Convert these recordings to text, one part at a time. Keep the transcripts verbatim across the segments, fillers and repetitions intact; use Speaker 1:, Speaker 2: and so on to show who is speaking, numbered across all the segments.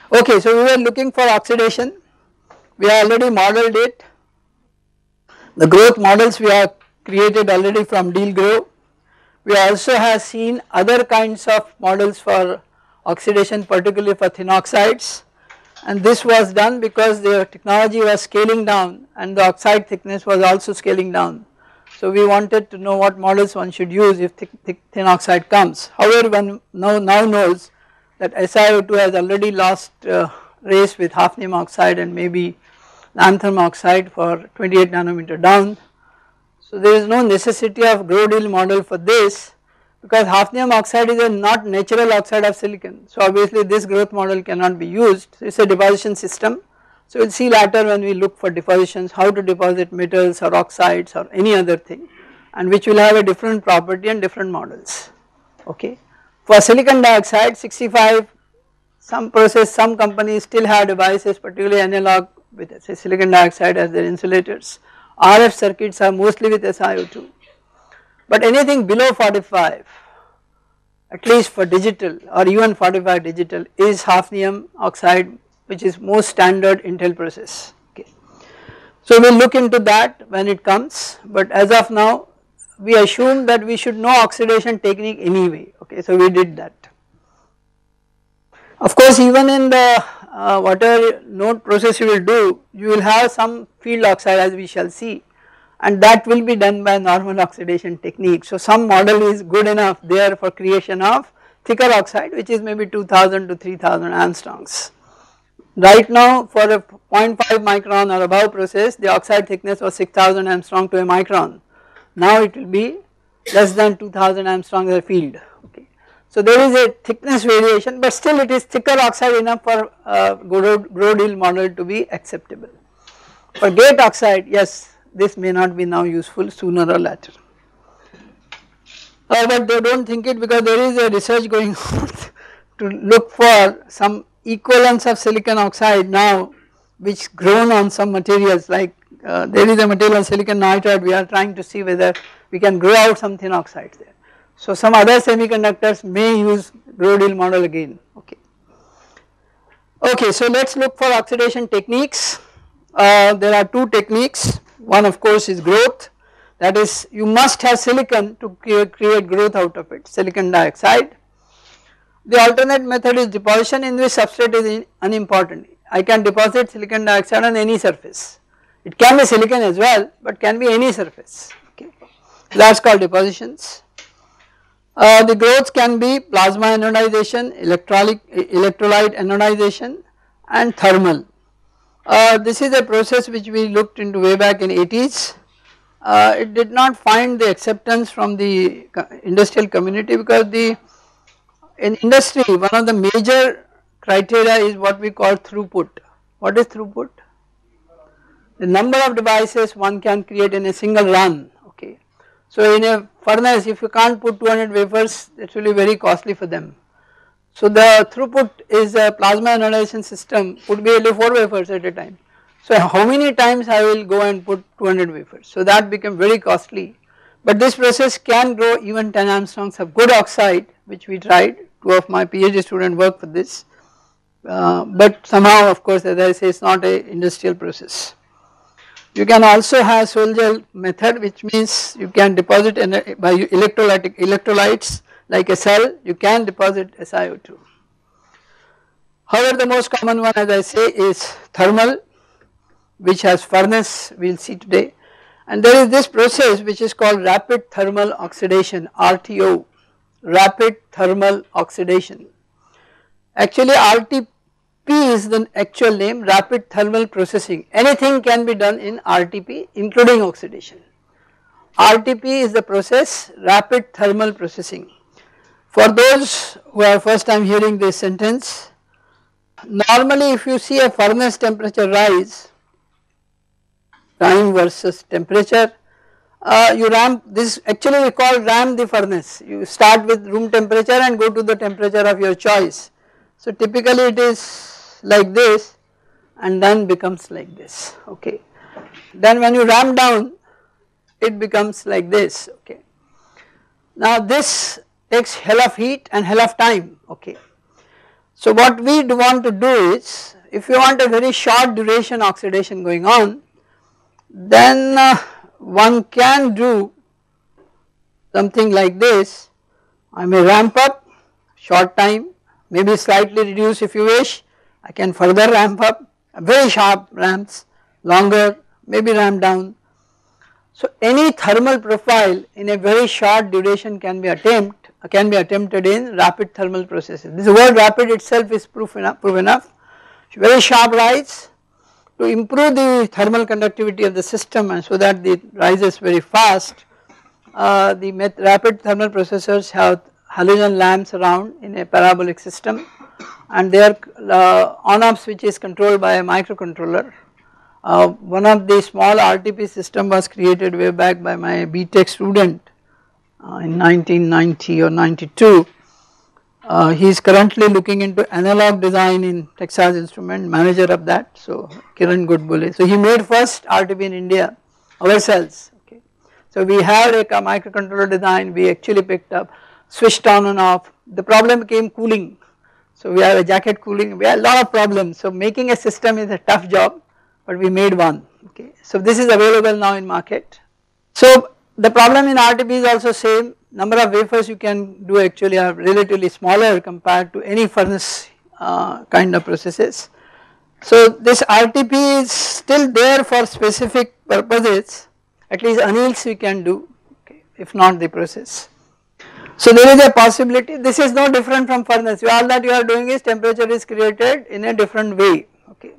Speaker 1: Okay, so we were looking for oxidation, we already modeled it, the growth models we have created already from Deal-Grove. We also have seen other kinds of models for oxidation, particularly for thin oxides, and this was done because the technology was scaling down and the oxide thickness was also scaling down. So we wanted to know what models one should use if thick, thick, thin oxide comes. However, one now, now knows that S i O two has already lost uh, race with hafnium oxide and maybe lanthanum oxide for twenty-eight nanometer down. So there is no necessity of Grove-Deal model for this because hafnium oxide is a not natural oxide of silicon. So obviously this growth model cannot be used, so it is a deposition system. So we will see later when we look for depositions how to deposit metals or oxides or any other thing, and which will have a different property and different models. Okay. For silicon dioxide sixty-five, some process, some companies still have devices, particularly analog with say silicon dioxide as their insulators. R F circuits are mostly with S i O two, but anything below forty-five, at least for digital or even forty-five digital, is hafnium oxide, which is most standard Intel process. Okay. So we will look into that when it comes, but as of now we assume that we should know oxidation technique anyway. Okay, so we did that. Of course, even in the uh, whatever node process you will do, you will have some field oxide as we shall see, and that will be done by normal oxidation technique. So some model is good enough there for creation of thicker oxide, which is maybe two thousand to three thousand angstroms. Right now for a zero point five micron or above process, the oxide thickness was six thousand angstrom to a micron. Now it will be less than two thousand angstrom as a field. Okay. So there is a thickness variation, but still it is thicker oxide enough for uh, Grove-Deal model to be acceptable. For gate oxide, yes, this may not be now useful sooner or later. Uh, but they do not think it because there is a research going on to look for some equivalence of silicon oxide now, which grown on some materials like uh, there is a material silicon nitride, we are trying to see whether we can grow out some thin oxides there. So some other semiconductors may use Grove-Deal model again. Okay. Okay, so let us look for oxidation techniques. Uh, there are two techniques. One of course is growth, that is you must have silicon to create growth out of it, silicon dioxide. The alternate method is deposition, in which substrate is unimportant. I can deposit silicon dioxide on any surface. It can be silicon as well, but can be any surface. Okay, that is called depositions. Uh, the growths can be plasma anodization, electrolyte, electrolyte anodization and thermal. Uh, this is a process which we looked into way back in eighties. Uh, it did not find the acceptance from the industrial community because the in industry one of the major criteria is what we call throughput. What is throughput? The number of devices one can create in a single run. Okay. So in a furnace if you can't put two hundred wafers, it will be very costly for them. So the throughput is a plasma anodization system would be only four wafers at a time. So how many times I will go and put two hundred wafers, so that became very costly, but this process can grow even ten angstroms of good oxide, which we tried, two of my PhD students work for this, uh, but somehow of course as I say it is not a industrial process. You can also have Sol-Gel method, which means you can deposit by electrolytic electrolytes like a cell, you can deposit S i O two. However, the most common one as I say is thermal, which has furnace we will see today, and there is this process which is called rapid thermal oxidation, R T O, rapid thermal oxidation. Actually R T P is the actual name, rapid thermal processing. Anything can be done in R T P including oxidation. R T P is the process, rapid thermal processing. For those who are first time hearing this sentence, normally if you see a furnace temperature rise, time versus temperature, uh, you ramp, this actually we call ramp the furnace, you start with room temperature and go to the temperature of your choice. So typically it is like this and then becomes like this. Okay. Then when you ramp down it becomes like this. Okay. Now this takes hell of heat and hell of time. Okay. So what we do want to do is, if you want a very short duration oxidation going on, then uh, one can do something like this. I may ramp up short time, maybe slightly reduce if you wish, I can further ramp up, very sharp ramps, longer, maybe ramp down. So any thermal profile in a very short duration can be attempt can be attempted in rapid thermal processes. This word rapid itself is proof enough, proof enough. Very sharp rise to improve the thermal conductivity of the system, and so that it rises very fast. Uh, the rapid thermal processors have halogen lamps around in a parabolic system, and their uh, on-off switch is controlled by a microcontroller. Uh, one of the small R T P system was created way back by my B Tech student uh, in nineteen ninety or ninety-two. Uh, he is currently looking into analog design in Texas Instrument, manager of that, so Kiran Goodbole. So he made first R T P in India ourselves. Okay. So we had a microcontroller design, we actually picked up, switched on and off. The problem became cooling. So we have a jacket cooling, we have a lot of problems. So making a system is a tough job, but we made one. Okay. So this is available now in market. So the problem in R T P is also same. Number of wafers you can do actually are relatively smaller compared to any furnace uh, kind of processes. So this R T P is still there for specific purposes, at least anneals we can do, okay, if not the process. So there is a possibility, this is no different from furnace, all that you are doing is temperature is created in a different way. Okay.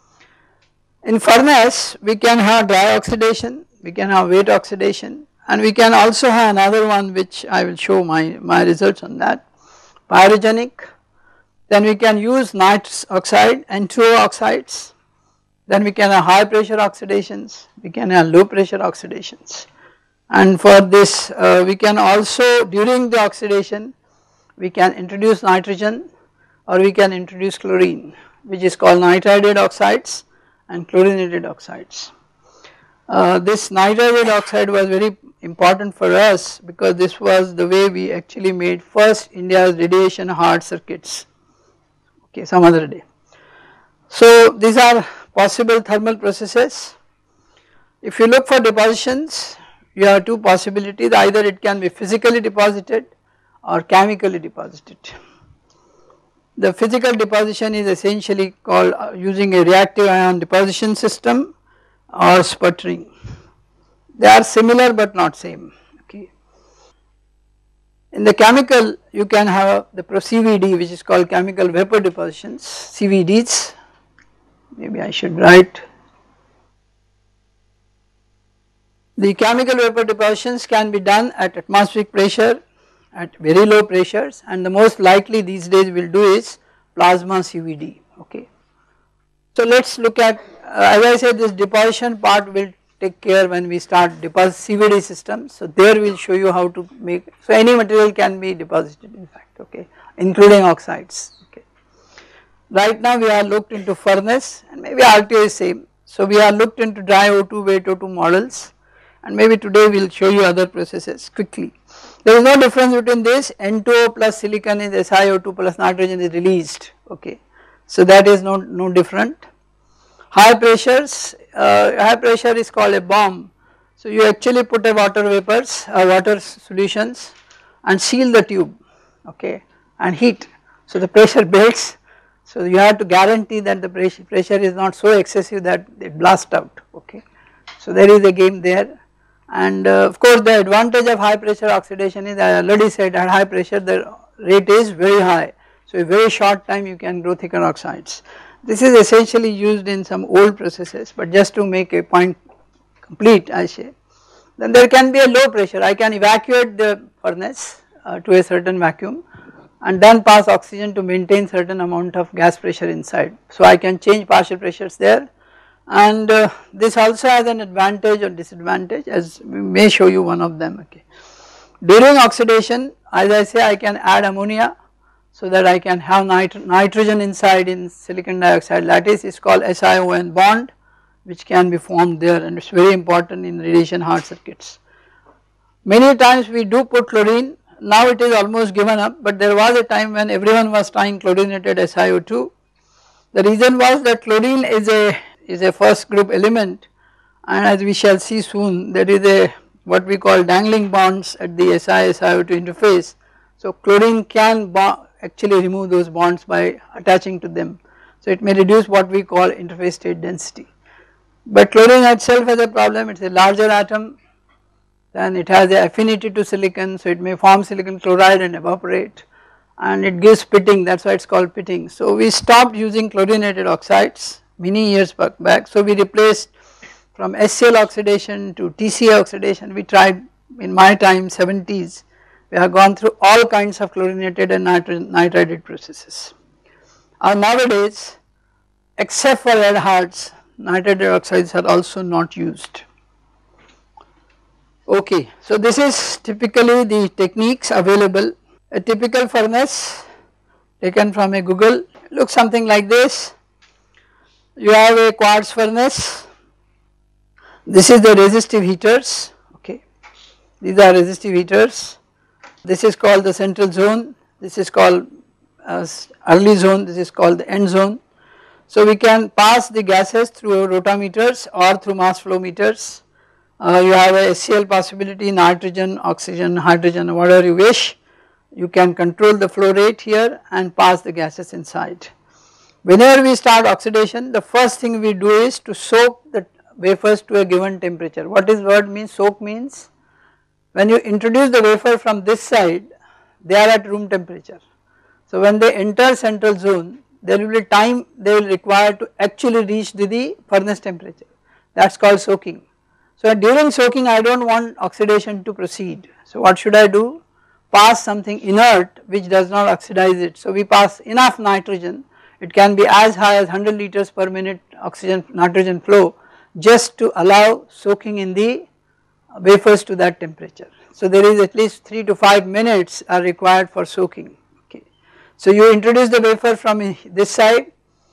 Speaker 1: In furnace we can have dry oxidation, we can have wet oxidation, and we can also have another one which I will show my, my results on that, pyrogenic. Then we can use nitrous oxide, N two O oxides, then we can have high pressure oxidations, we can have low pressure oxidations, and for this uh, we can also, during the oxidation we can introduce nitrogen or we can introduce chlorine, which is called nitride oxides and chlorinated oxides. Uh, this nitride oxide was very important for us because this was the way we actually made first India's radiation hard circuits, okay, some other day. So these are possible thermal processes. If you look for depositions, you have two possibilities, either it can be physically deposited or chemically deposited. The physical deposition is essentially called uh, using a reactive ion deposition system or sputtering. They are similar but not same. Okay. In the chemical you can have the C V D, which is called chemical vapor depositions, C V Ds, maybe I should write. The chemical vapor depositions can be done at atmospheric pressure, at very low pressures, and the most likely these days we will do is plasma C V D. Okay. So let us look at, uh, as I said, this deposition part will take care when we start deposit C V D systems. So there we will show you how to make, so any material can be deposited in fact, okay, including oxides. Okay. Right now we are looked into furnace and maybe R T O is same. So we are looked into dry O two, wet O two models, and maybe today we will show you other processes quickly. There is no difference between this, N two O plus silicon is S i O two plus nitrogen is released, okay. So that is no, no different. High pressures, uh, high pressure is called a bomb. So you actually put a water vapors, uh, water solutions and seal the tube, okay, and heat. So the pressure builds, so you have to guarantee that the pressure, pressure is not so excessive that it blasts out, okay. So there is a game there, and uh, of course the advantage of high pressure oxidation is, I already said, at high pressure the rate is very high. So a very short time you can grow thicker oxides. This is essentially used in some old processes, but just to make a point complete I say. Then there can be a low pressure, I can evacuate the furnace uh, to a certain vacuum and then pass oxygen to maintain certain amount of gas pressure inside. So I can change partial pressures there, and uh, this also has an advantage or disadvantage, as we may show you one of them. Okay. During oxidation, as I say, I can add ammonia so that I can have nit nitrogen inside in silicon dioxide lattice, is called S i O N bond, which can be formed there, and it is very important in radiation hard circuits. Many times we do put chlorine now it is almost given up, but there was a time when everyone was trying chlorinated S i O two. The reason was that chlorine is a is a first group element, and as we shall see soon, there is a what we call dangling bonds at the Si S i O two interface. So chlorine can actually remove those bonds by attaching to them. So it may reduce what we call interface state density. But chlorine itself has a problem, it is a larger atom, then it has an affinity to silicon, so it may form silicon chloride and evaporate, and it gives pitting, that is why it is called pitting. So we stopped using chlorinated oxides many years back, so we replaced from S C L oxidation to T C A oxidation. We tried in my time seventies, we have gone through all kinds of chlorinated and nitrided processes. Uh, nowadays, except for red hearts, nitrated oxides are also not used. Okay, so this is typically the techniques available. A typical furnace taken from a Google looks something like this. You have a quartz furnace, this is the resistive heaters, okay, these are resistive heaters, this is called the central zone, this is called as early zone, this is called the end zone. So we can pass the gases through rotameters or through mass flow meters. Uh, you have a S C L possibility, nitrogen, oxygen, hydrogen, whatever you wish. You can control the flow rate here and pass the gases inside. Whenever we start oxidation, the first thing we do is to soak the wafers to a given temperature. What is word means? Soak means when you introduce the wafer from this side, they are at room temperature. So when they enter central zone, there will be time they will require to actually reach to the furnace temperature, that is called soaking. So during soaking I do not want oxidation to proceed, so what should I do? Pass something inert which does not oxidize it. So we pass enough nitrogen, it can be as high as one hundred liters per minute oxygen nitrogen flow, just to allow soaking in the wafers to that temperature. So there is at least three to five minutes are required for soaking. So you introduce the wafer from this side,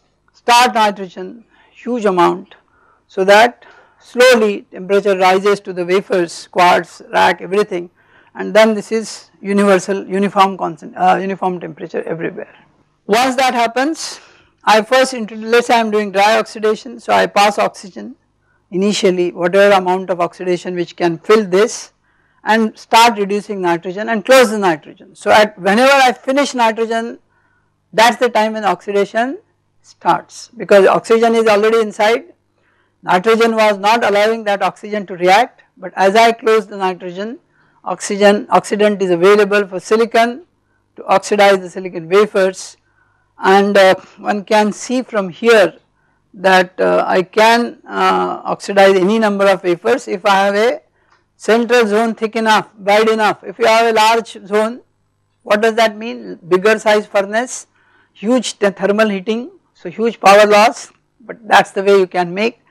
Speaker 1: start nitrogen huge amount, so that slowly temperature rises to the wafers, quartz, rack, everything, and then this is universal uniform constant, uh, uniform temperature everywhere. Once that happens, I first introduce, let us say I am doing dry oxidation, so I pass oxygen initially, whatever amount of oxidation which can fill this, and start reducing nitrogen and close the nitrogen. So at whenever I finish nitrogen, that is the time when oxidation starts, because oxygen is already inside, nitrogen was not allowing that oxygen to react, but as I close the nitrogen, oxygen oxidant is available for silicon to oxidize the silicon wafers, and uh, one can see from here that uh, I can uh, oxidize any number of wafers if I have a central zone thick enough, wide enough. If you have a large zone, what does that mean? Bigger size furnace, huge thermal heating, so huge power loss, but that is the way you can make.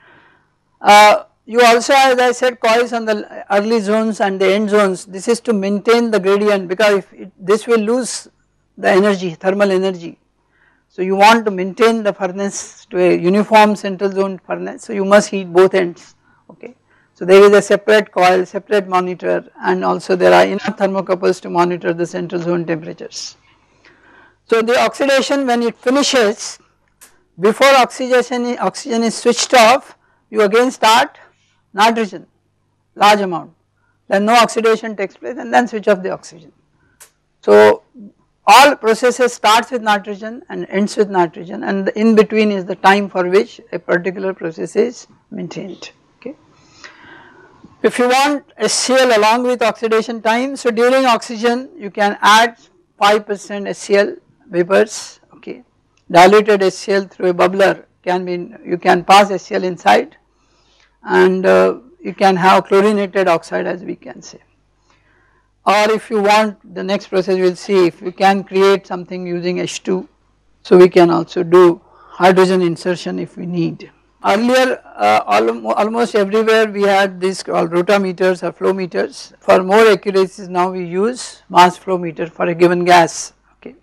Speaker 1: Uh, you also, as I said, coils on the early zones and the end zones, this is to maintain the gradient, because if it, this will lose the energy, thermal energy. So you want to maintain the furnace to a uniform central zone furnace, so you must heat both ends, okay. So there is a separate coil, separate monitor, and also there are enough thermocouples to monitor the central zone temperatures. So the oxidation, when it finishes, before oxidation, oxygen is switched off, you again start nitrogen, large amount, then no oxidation takes place and then switch off the oxygen. So all processes starts with nitrogen and ends with nitrogen, and the in between is the time for which a particular process is maintained. If you want S C L along with oxidation time, so during oxygen you can add five percent S C L vapors, okay, diluted S C L through a bubbler can be, you can pass S C L inside, and uh, you can have chlorinated oxide, as we can say. Or if you want, the next process we will see if you can create something using H two, so we can also do hydrogen insertion if we need. Earlier uh, al almost everywhere we had these called rotameters or flow meters. For more accuracies now we use mass flow meter for a given gas, okay.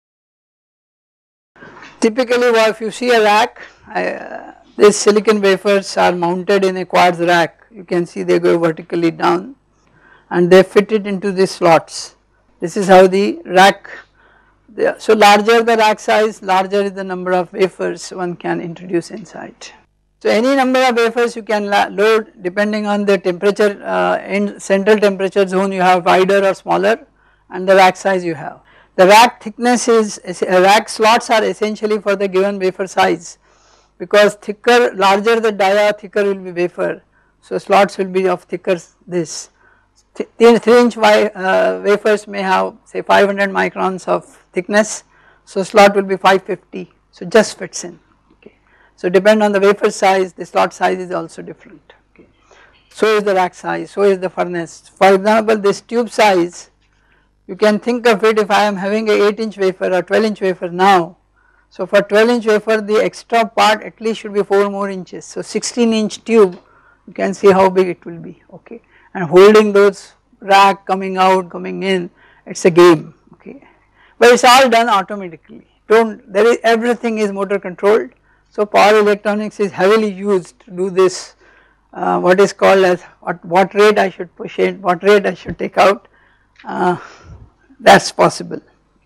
Speaker 1: Typically if you see a rack, uh, these silicon wafers are mounted in a quartz rack, you can see they go vertically down and they fit it into these slots. This is how the rack, the, so larger the rack size, larger is the number of wafers one can introduce inside. So any number of wafers you can load depending on the temperature, uh, in central temperature zone you have wider or smaller, and the rack size you have. The rack thickness is, uh, rack slots are essentially for the given wafer size, because thicker, larger the dia, thicker will be wafer. So slots will be of thicker this. three inch uh, wafers may have say five hundred microns of thickness, so slot will be five fifty, so just fits in. Okay. So depend on the wafer size, the slot size is also different. Okay. So is the rack size, so is the furnace. For example, this tube size, you can think of it, if I am having a eight inch wafer or twelve inch wafer now, so for twelve inch wafer the extra part at least should be four more inches, so sixteen inch tube, you can see how big it will be. Okay. And holding those rack coming out, coming in, it is a game. Okay. But it is all done automatically, don't, there is, everything is motor controlled. So power electronics is heavily used to do this, uh, what is called as what, what rate I should push in, what rate I should take out, uh, that is possible.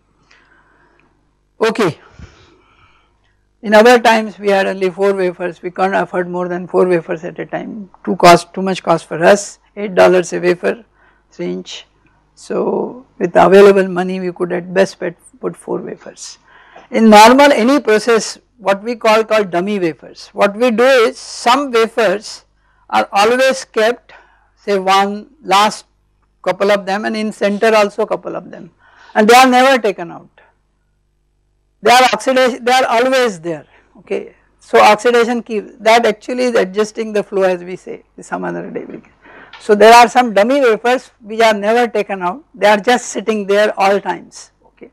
Speaker 1: Okay. In other times we had only four wafers, we can't afford more than four wafers at a time, too cost, too much cost for us, eight dollars a wafer, three inch. So with the available money we could at best put four wafers. In normal any process, what we call called dummy wafers, what we do is some wafers are always kept, say one last couple of them, and in center also couple of them, and they are never taken out. They are oxidation, they are always there. Okay. So oxidation keeps, that actually is adjusting the flow, as we say, some other day we can. So there are some dummy wafers which are never taken out, they are just sitting there all times. Okay.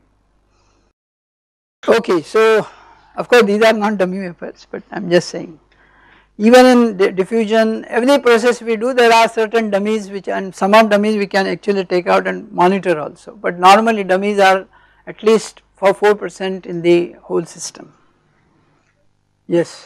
Speaker 1: Okay, so of course these are not dummy wafers, but I am just saying, even in diffusion, every process we do there are certain dummies which, and some of dummies we can actually take out and monitor also, but normally dummies are at least for four percent in the whole system. Yes.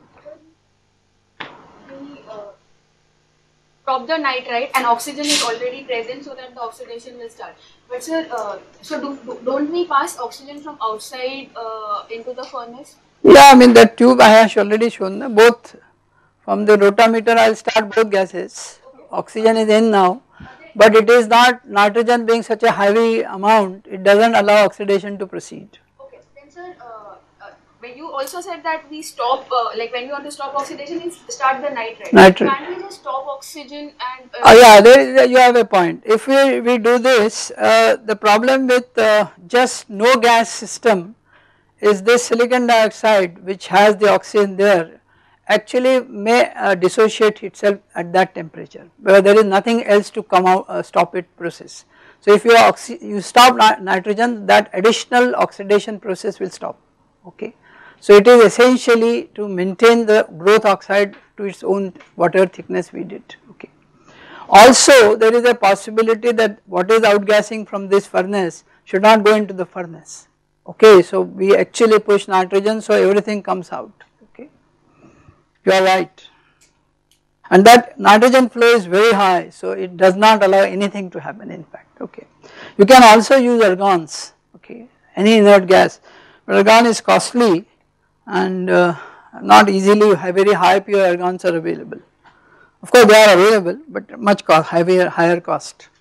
Speaker 2: Stop the nitride and oxygen is already present so that the oxidation will start. But sir, uh, so do, do, don't we pass oxygen from outside uh, into the furnace?
Speaker 1: Yeah, I mean that tube I have already shown, both from the rotameter I will start both gases, okay. Oxygen is in now, but it is not, nitrogen being such a heavy amount, it does not allow oxidation to proceed.
Speaker 2: Okay, then sir, uh, uh, when you also said that we stop, uh, like when you want to stop oxidation, you start the nitride.
Speaker 1: Nitride.
Speaker 2: Can't we just stop oxygen and… Uh,
Speaker 1: oh yeah, there is a, you have a point. If we, we do this, uh, the problem with uh, just no gas system is this silicon dioxide which has the oxygen there actually may uh, dissociate itself at that temperature, where there is nothing else to come out, uh, stop it process. So if you, you stop nitrogen, that additional oxidation process will stop. Okay. So it is essentially to maintain the growth oxide to its own whatever thickness we did. Okay. Also there is a possibility that what is outgassing from this furnace should not go into the furnace. Okay. So we actually push nitrogen, so everything comes out. Okay. You are right. And that nitrogen flow is very high, so it does not allow anything to happen in fact. Okay. You can also use argons, okay, any inert gas, but argon is costly and uh, not easily very high pure argons are available. Of course they are available, but much cost, heavier, higher cost.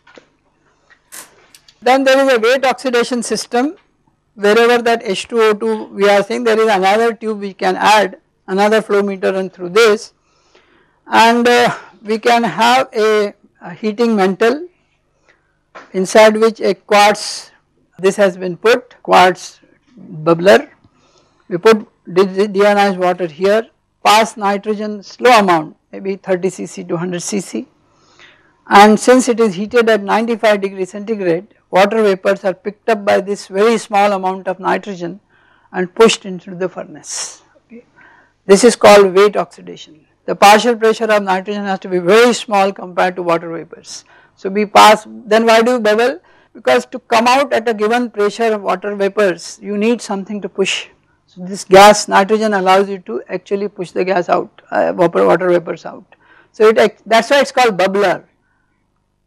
Speaker 1: Then there is a weight oxidation system, wherever that H two O two we are saying there is another tube we can add, another flow meter and through this, and uh, we can have a, a heating mantle inside which a quartz, this has been put, quartz bubbler, we put deionized water here, pass nitrogen slow amount maybe thirty c c to one hundred c c, and since it is heated at ninety-five degrees centigrade, water vapors are picked up by this very small amount of nitrogen and pushed into the furnace. Okay. This is called weight oxidation. The partial pressure of nitrogen has to be very small compared to water vapors. So we pass, then why do you bubble? Because to come out at a given pressure of water vapors, you need something to push. So this gas, nitrogen allows you to actually push the gas out, uh, water, water vapors out. So it, that is why it is called bubbler.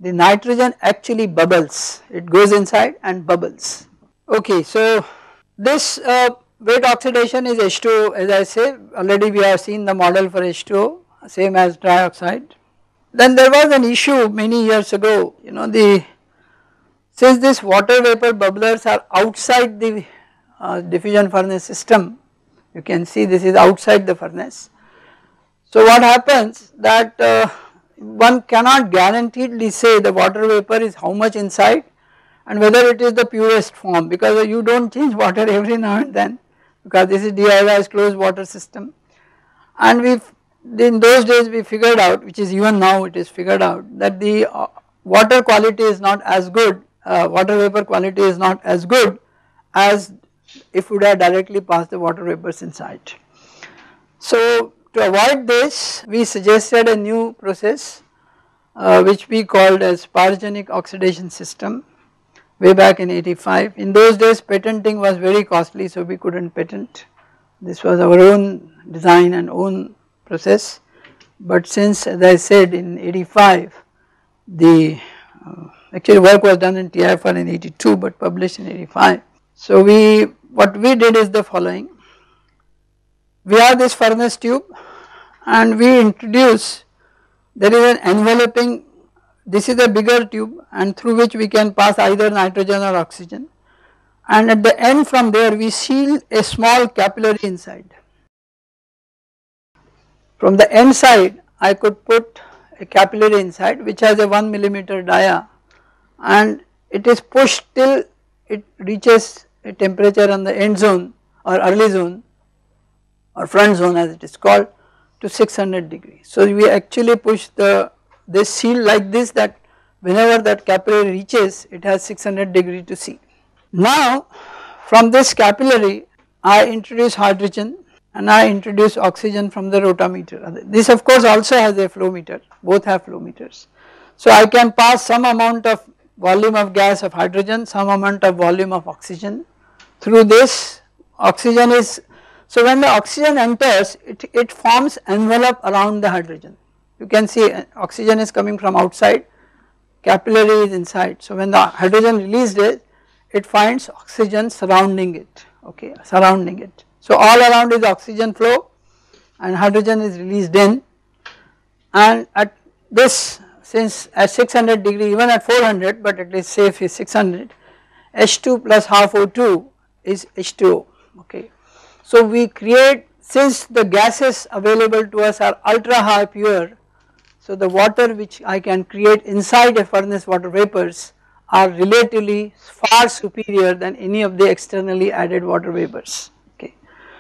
Speaker 1: the nitrogen actually bubbles, it goes inside and bubbles. Okay, so this uh, wet oxidation is H two O, as I say, already we have seen the model for H two O, same as dry oxide. Then there was an issue many years ago, you know, the since this water vapor bubblers are outside the uh, diffusion furnace system, you can see this is outside the furnace. So what happens that uh, one cannot guaranteedly say the water vapor is how much inside and whether it is the purest form, because you do not change water every now and then, because this is deionized closed water system. And we in those days we figured out, which is even now it is figured out, that the uh, water quality is not as good, uh, water vapor quality is not as good as if we would have directly passed the water vapors inside. So to avoid this, we suggested a new process uh, which we called as pyrogen oxidation system way back in eighty-five. In those days patenting was very costly, so we could not patent. This was our own design and own process, but since, as I said, in eighty-five the uh, actually work was done in T I F R in eighty-two but published in eighty-five. So we what we did is the following. We have this furnace tube and we introduce, there is an enveloping, this is a bigger tube and through which we can pass either nitrogen or oxygen, and at the end from there we seal a small capillary inside. From the end side I could put a capillary inside which has a one millimeter dia, and it is pushed till it reaches a temperature on the end zone or early zone or front zone as it is called to six hundred degrees. So we actually push the this seal like this, that whenever that capillary reaches it has six hundred degree to seal. Now from this capillary I introduce hydrogen and I introduce oxygen from the rotameter. This of course also has a flow meter, both have flow meters. So I can pass some amount of volume of gas of hydrogen, some amount of volume of oxygen through this. Oxygen is, so when the oxygen enters it, it forms envelope around the hydrogen. You can see oxygen is coming from outside, capillary is inside. So when the hydrogen released it, it finds oxygen surrounding it, okay, surrounding it. So all around is oxygen flow and hydrogen is released in, and at this, since at six hundred degree, even at four hundred, but at least safe is six hundred, H two plus half O two is H two O, okay. So we create, since the gases available to us are ultra high pure, so the water which I can create inside a furnace water vapors are relatively far superior than any of the externally added water vapors, okay.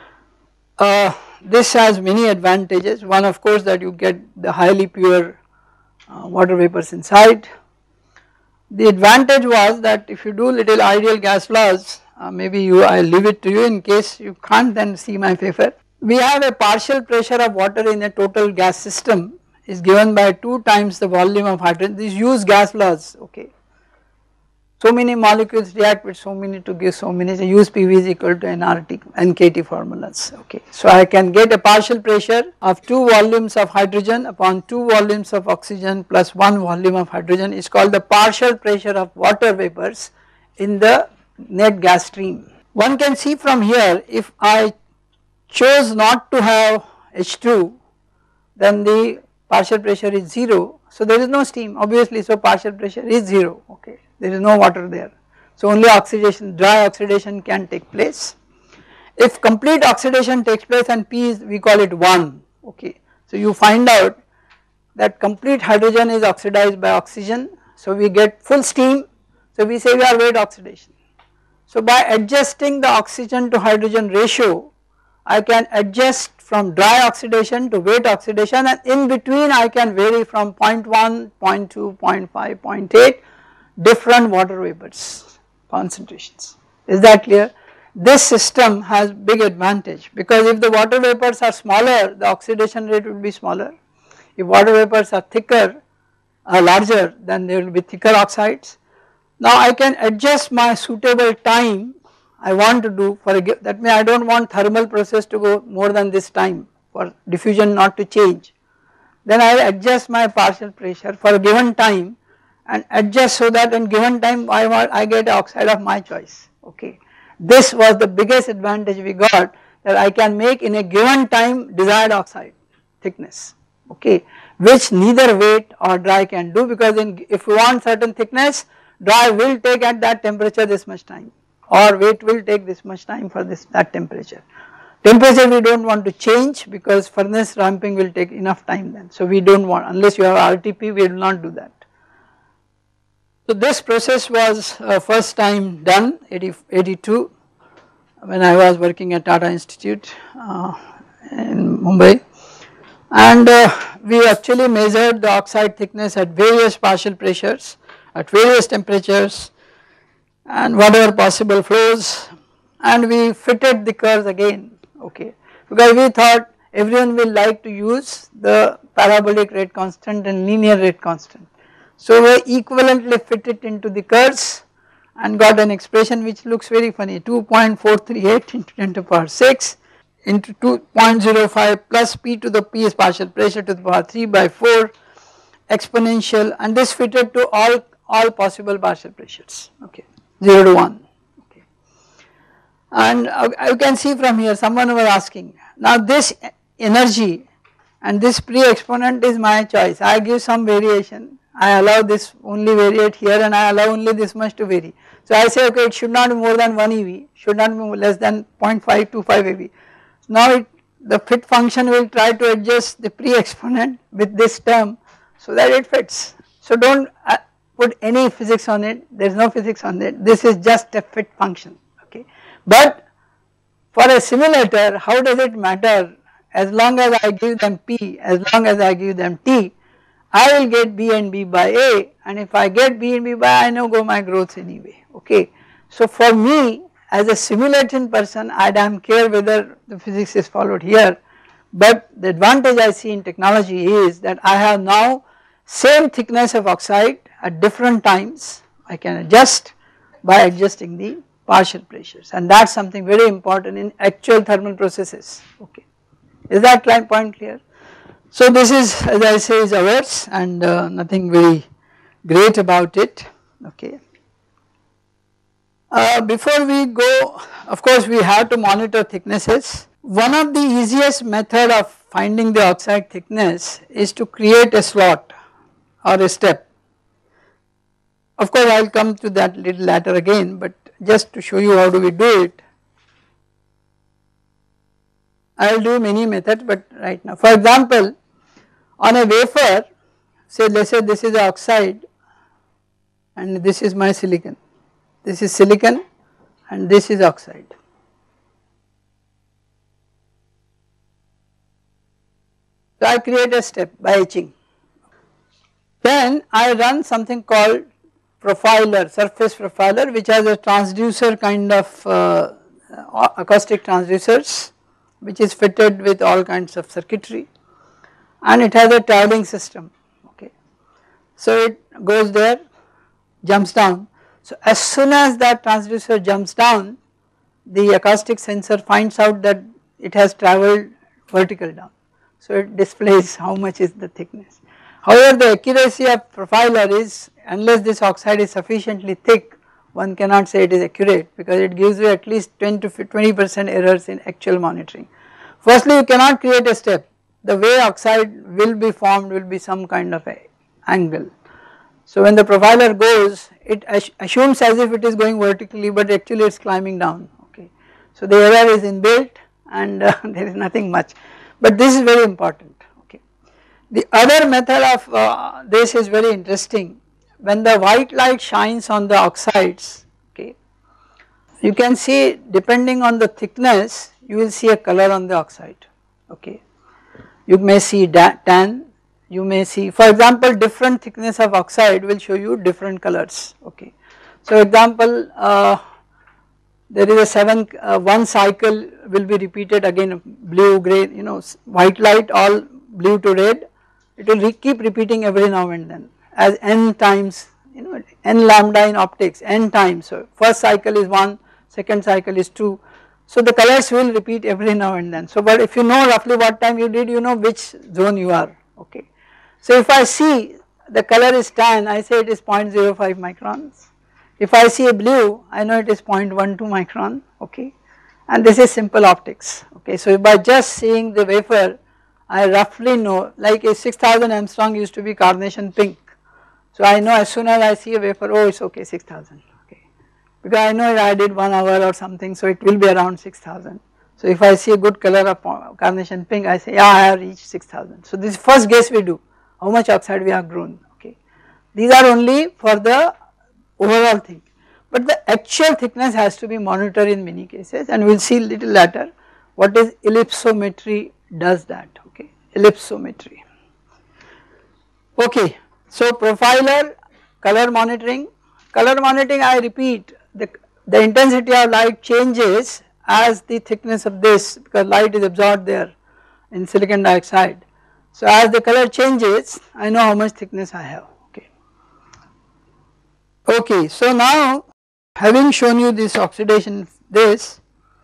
Speaker 1: Uh, this has many advantages. One of course that you get the highly pure uh, water vapors inside. The advantage was that if you do little ideal gas laws, uh, maybe you I leave it to you in case you can't then see my paper. We have a partial pressure of water in a total gas system is given by two times the volume of hydrogen. These use gas laws, okay. So many molecules react with so many to give so many, so use P V is equal to N R T, N K T formulas, okay. So I can get a partial pressure of two volumes of hydrogen upon two volumes of oxygen plus one volume of hydrogen is called the partial pressure of water vapors in the net gas stream. One can see from here, if I chose not to have H two, then the partial pressure is zero, so there is no steam obviously, so partial pressure is zero, okay, there is no water there. So only oxidation, dry oxidation can take place. If complete oxidation takes place and P is, we call it one, okay. So you find out that complete hydrogen is oxidized by oxygen, so we get full steam, so we say we are wet oxidation. So by adjusting the oxygen to hydrogen ratio, I can adjust from dry oxidation to wet oxidation, and in between I can vary from zero point one, zero point two, zero point five, zero point eight different water vapors concentrations. Is that clear? This system has big advantage, because if the water vapors are smaller, the oxidation rate will be smaller. If water vapors are thicker, are larger, then there will be thicker oxides. Now I can adjust my suitable time I want to do for a, that means I do not want thermal process to go more than this time for diffusion not to change. Then I will adjust my partial pressure for a given time and adjust so that in given time I want I get oxide of my choice, okay. This was the biggest advantage we got, that I can make in a given time desired oxide thickness, okay, which neither wet or dry can do, because in if you want certain thickness, dry will take at that temperature this much time, or wet will take this much time for this that temperature. Temperature we do not want to change because furnace ramping will take enough time then, so we do not want, unless you have R T P we will not do that. So this process was uh, first time done eighty, eighty-two when I was working at Tata Institute uh, in Mumbai, and uh, we actually measured the oxide thickness at various partial pressures, at various temperatures and whatever possible flows, and we fitted the curves again, okay, because we thought everyone will like to use the parabolic rate constant and linear rate constant. So we equivalently fit it into the curves and got an expression which looks very funny, two point four three eight into ten to the power six into two point zero five plus p to the p is partial pressure to the power three by four exponential, and this fitted to all, all possible partial pressures, okay, zero to one, okay. And uh, you can see from here someone was asking, now this energy and this pre-exponent is my choice, I give some variation, I allow this only variate here and I allow only this much to vary. So I say okay, it should not be more than one E V, should not be less than zero point five two five E V. So now it, the fit function will try to adjust the pre-exponent with this term so that it fits. So do not uh, put any physics on it, there is no physics on it, this is just a fit function, okay. But for a simulator, how does it matter, as long as I give them P, as long as I give them T, I will get B and B by A, and if I get B and B by A, I know go my growth anyway, okay. So for me as a simulating person, I don't care whether the physics is followed here, but the advantage I see in technology is that I have now same thickness of oxide at different times, I can adjust by adjusting the partial pressures, and that is something very important in actual thermal processes, okay. Is that point clear? So this is, as I say, is ours, and uh, nothing very great about it, okay. Uh, before we go, of course we have to monitor thicknesses. One of the easiest method of finding the oxide thickness is to create a slot or a step. Of course I will come to that little later again, but just to show you how do we do it. I will do many methods, but right now, for example, on a wafer, say let us say this is the oxide and this is my silicon, this is silicon and this is oxide. So I create a step by etching, then I run something called profiler, surface profiler, which has a transducer kind of uh, acoustic transducers which is fitted with all kinds of circuitry, and it has a towering system, okay. So it goes there, jumps down, so as soon as that transducer jumps down, the acoustic sensor finds out that it has travelled vertical down, so it displays how much is the thickness. However, the accuracy of profiler is, unless this oxide is sufficiently thick, one cannot say it is accurate, because it gives you at least ten to twenty percent errors in actual monitoring. Firstly, you cannot create a step, the way oxide will be formed will be some kind of a angle. So when the profiler goes, it assumes as if it is going vertically, but actually it is climbing down, okay. So the error is inbuilt and uh, there is nothing much, but this is very important, okay. The other method of uh, this is very interesting. When the white light shines on the oxides, okay, you can see depending on the thickness you will see a color on the oxide, okay. You may see tan, you may see, for example, different thickness of oxide will show you different colors, okay. So example, uh, there is a seven, uh, one cycle will be repeated again, blue, grey, you know, white light all blue to red, it will re keep repeating every now and then as n times, you know, n lambda in optics, n times. So first cycle is one, second cycle is two, so the colors will repeat every now and then. So but if you know roughly what time you did, you know which zone you are, okay. So if I see the color is tan, I say it is zero point zero five microns. If I see a blue, I know it is zero point one two micron, okay, and this is simple optics, okay. So by just seeing the wafer, I roughly know, like a six thousand angstrom used to be carnation pink. So I know as soon as I see a wafer, oh it's okay six thousand, okay, because I know I did one hour or something, so it will be around six thousand. So if I see a good color of carnation pink, I say yeah I have reached six thousand. So this first guess we do, how much oxide we have grown, okay. These are only for the overall thing, but the actual thickness has to be monitored in many cases, and we will see little later what is ellipsometry does that, okay, ellipsometry. Okay, so profiler, color monitoring, color monitoring I repeat, the, the intensity of light changes as the thickness of this, because light is absorbed there in silicon dioxide. So as the color changes, I know how much thickness I have, okay. Okay, so now having shown you this oxidation, this,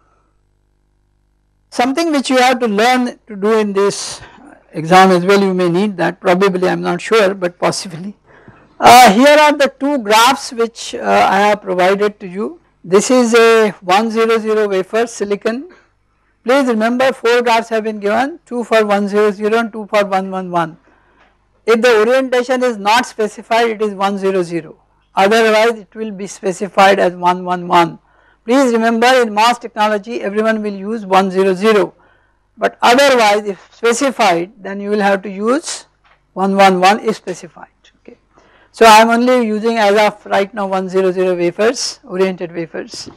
Speaker 1: something which you have to learn to do in this exam as well, you may need that, probably I am not sure, but possibly. Uh, here are the two graphs which uh, I have provided to you. This is a one hundred wafer silicon. Please remember four graphs have been given, two for one hundred and two for one eleven. If the orientation is not specified, it is one hundred, otherwise it will be specified as one eleven. Please remember in mass technology everyone will use one hundred, but otherwise if specified then you will have to use one eleven if specified, okay. So I am only using as of right now one hundred wafers, oriented wafers.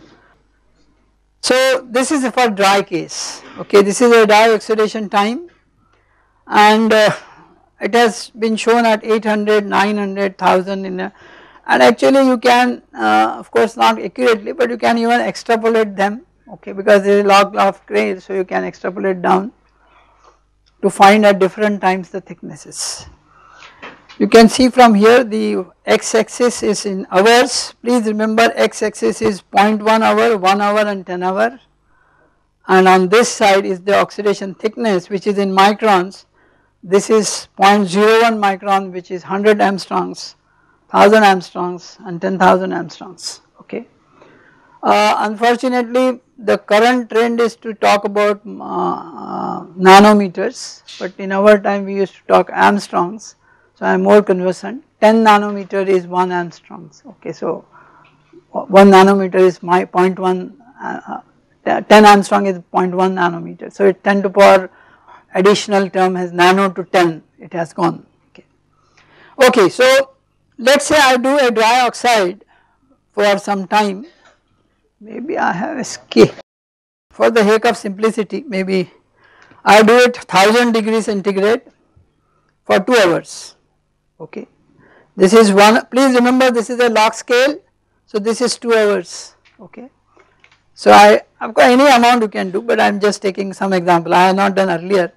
Speaker 1: So this is for dry case, okay, this is a dye oxidation time, and uh, it has been shown at eight hundred, nine hundred, one thousand in a, and actually you can uh, of course not accurately, but you can even extrapolate them, okay, because there is log law of Craig, so you can extrapolate down to find at different times the thicknesses. You can see from here the x axis is in hours, please remember x axis is zero point one hour, one hour and ten hour, and on this side is the oxidation thickness which is in microns. This is zero point zero one micron, which is one hundred angstroms, one thousand angstroms and ten thousand angstroms, okay. Uh, unfortunately the current trend is to talk about uh, uh, nanometers, but in our time we used to talk angstroms. So I am more conversant. ten nanometer is one angstroms, okay, so one nanometer is my zero point one, uh, ten angstrom is zero point one nanometer, so it ten to power additional term has nano to ten, it has gone, okay. Okay, so let us say I do a dry oxide for some time, maybe I have a scale, for the sake of simplicity maybe I do it one thousand degrees centigrade for two hours, okay. This is one, please remember this is a log scale, so this is two hours, okay. So I have got any amount you can do, but I am just taking some example, I have not done earlier.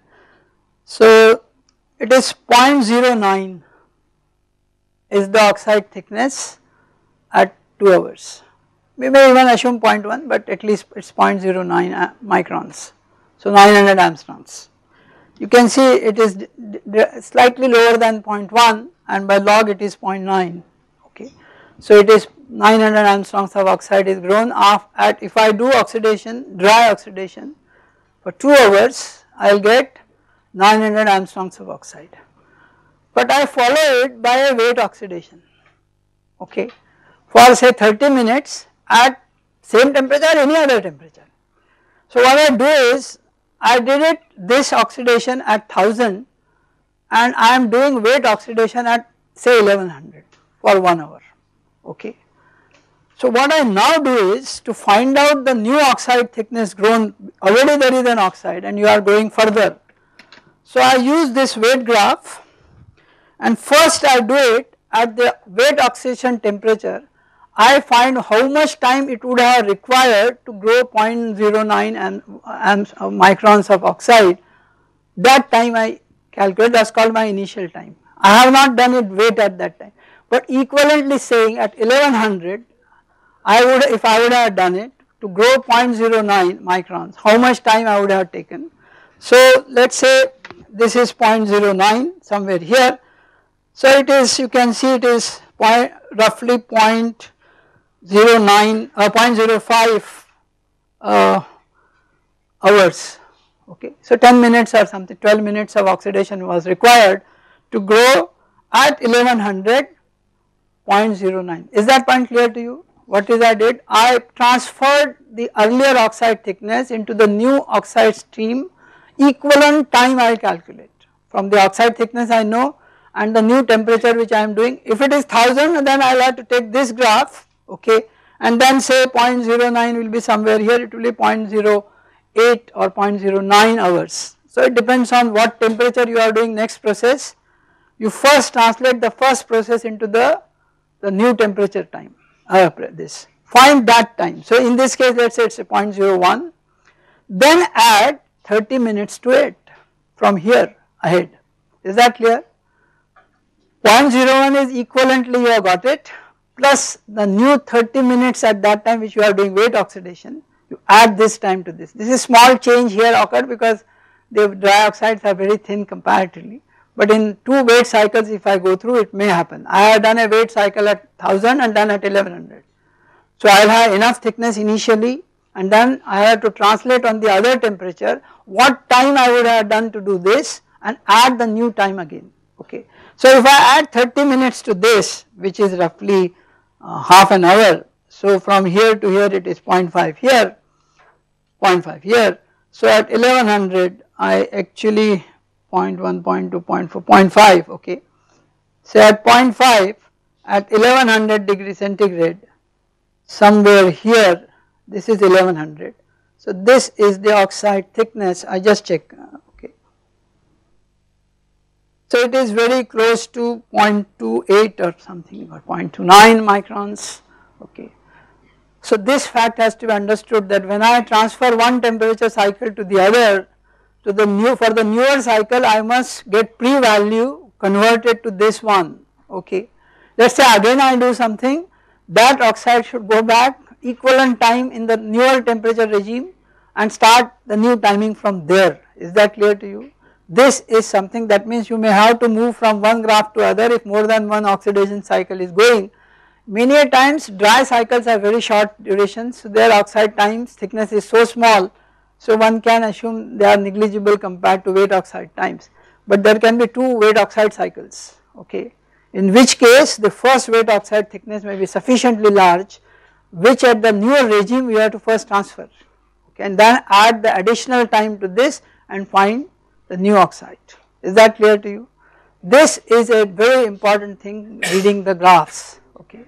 Speaker 1: So it is zero point zero nine is the oxide thickness at two hours. We may even assume zero point one, but at least it is zero point zero nine microns, so nine hundred angstroms. You can see it is slightly lower than zero point one, and by log it is zero point nine, okay. So it is nine hundred angstroms of oxide is grown off at, if I do oxidation, dry oxidation for two hours, I will get nine hundred angstroms of oxide, but I follow it by a wet oxidation, okay, for say thirty minutes at same temperature or any other temperature. So what I do is I did it this oxidation at one thousand and I am doing wet oxidation at say eleven hundred for one hour, okay. So what I now do is to find out the new oxide thickness grown, already there is an oxide and you are going further. So I use this weight graph, and first I do it at the wet oxidation temperature. I find how much time it would have required to grow zero point zero nine and, and uh, microns of oxide. That time I calculate, that is called my initial time. I have not done it wet at that time, but equivalently saying at eleven hundred I would, if I would have done it to grow zero point zero nine microns, how much time I would have taken. So let us say this is zero point zero nine somewhere here, So it is, you can see it is point, roughly zero point zero nine or zero point zero five uh, hours, okay. So ten minutes or something, twelve minutes of oxidation was required to grow at eleven hundred, zero point zero nine. Is that point clear to you? What is I did? I transferred the earlier oxide thickness into the new oxide stream, equivalent time I calculate. From the oxide thickness I know and the new temperature which I am doing. If it is one thousand, then I will have to take this graph, okay, and then say zero point zero nine will be somewhere here, it will be zero point zero eight or zero point zero nine hours. So it depends on what temperature you are doing next process. You first translate the first process into the, the new temperature time, uh, this, find that time. So in this case let us say it is zero point zero one, then add thirty minutes to it from here ahead. Is that clear? zero point zero one is equivalently you have got it, plus the new thirty minutes at that time which you are doing weight oxidation, you add this time to this. This is small change here occurred because the dry oxides are very thin comparatively, but in two weight cycles if I go through it may happen. I have done a weight cycle at one thousand and done at eleven hundred. So I will have enough thickness initially and then I have to translate on the other temperature what time I would have done to do this and add the new time again, okay. So if I add thirty minutes to this, which is roughly uh, half an hour, so from here to here it is zero point five here, zero point five here. So at eleven hundred I actually zero point one, zero point two, zero point four, zero point five, okay. So at zero point five at eleven hundred degree centigrade, somewhere here this is eleven hundred. So this is the oxide thickness, I just check, uh, okay. So it is very close to zero point two eight or something or zero point two nine microns, okay. So this fact has to be understood that when I transfer one temperature cycle to the other, to the new, for the newer cycle I must get pre-value converted to this one, okay. Let us say again I do something, that oxide should go back equivalent time in the newer temperature regime and start the new timing from there. Is that clear to you? This is something that means you may have to move from one graph to other if more than one oxidation cycle is going. Many a times dry cycles are very short durations, so their oxide times thickness is so small, so one can assume they are negligible compared to weight oxide times, but there can be two weight oxide cycles, okay, in which case the first weight oxide thickness may be sufficiently large, which at the newer regime we have to first transfer, okay, and then add the additional time to this and find the new oxide. Is that clear to you? This is a very important thing reading the graphs, okay.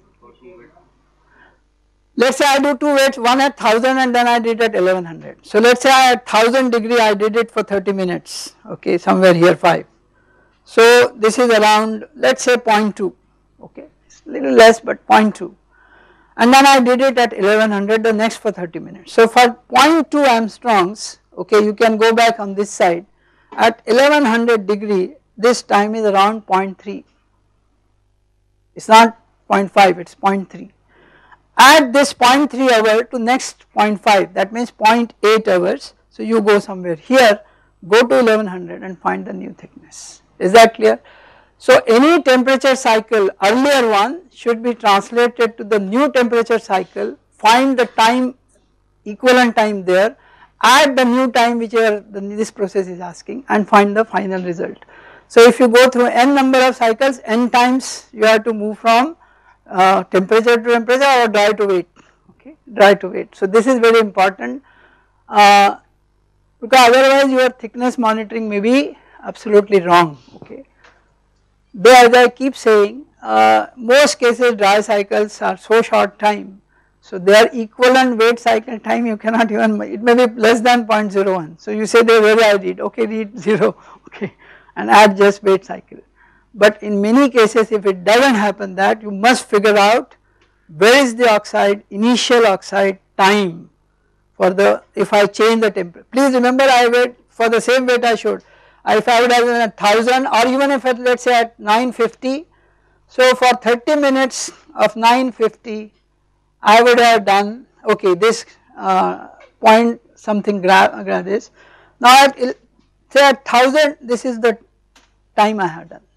Speaker 1: Let us say I do two weights, one at one thousand and then I did at eleven hundred. So let us say I at one thousand degree I did it for thirty minutes, okay, somewhere here five. So this is around, let us say zero point two, okay, it is little less but zero point two, and then I did it at eleven hundred the next for thirty minutes. So for zero point two Armstrongs, okay, you can go back on this side, at eleven hundred degree this time is around zero point three, it is not zero point five, it is zero point three. Add this zero point three hour to next zero point five, that means zero point eight hours, so you go somewhere here, go to eleven hundred and find the new thickness. Is that clear? So any temperature cycle, earlier one should be translated to the new temperature cycle, find the time, equivalent time there, add the new time whichever the, this process is asking and find the final result. So if you go through n number of cycles, n times you have to move from uh, temperature to temperature or dry to weight, okay, dry to weight. So this is very important uh, because otherwise your thickness monitoring may be absolutely wrong, okay. Though as I keep saying, uh, most cases dry cycles are so short time, so their equivalent weight cycle time you cannot even, it may be less than zero point zero one. So you say they where I read, okay, read zero, okay, and add just weight cycle. But in many cases if it does not happen that, you must figure out where is the oxide, initial oxide time for the, if I change the temperature. Please remember I wait for the same weight I showed. If I would have done at one thousand or even if it, let us say at nine fifty, so for thirty minutes of nine fifty I would have done, okay, this uh, point something graph gra this. Now at say at one thousand this is the time I have done,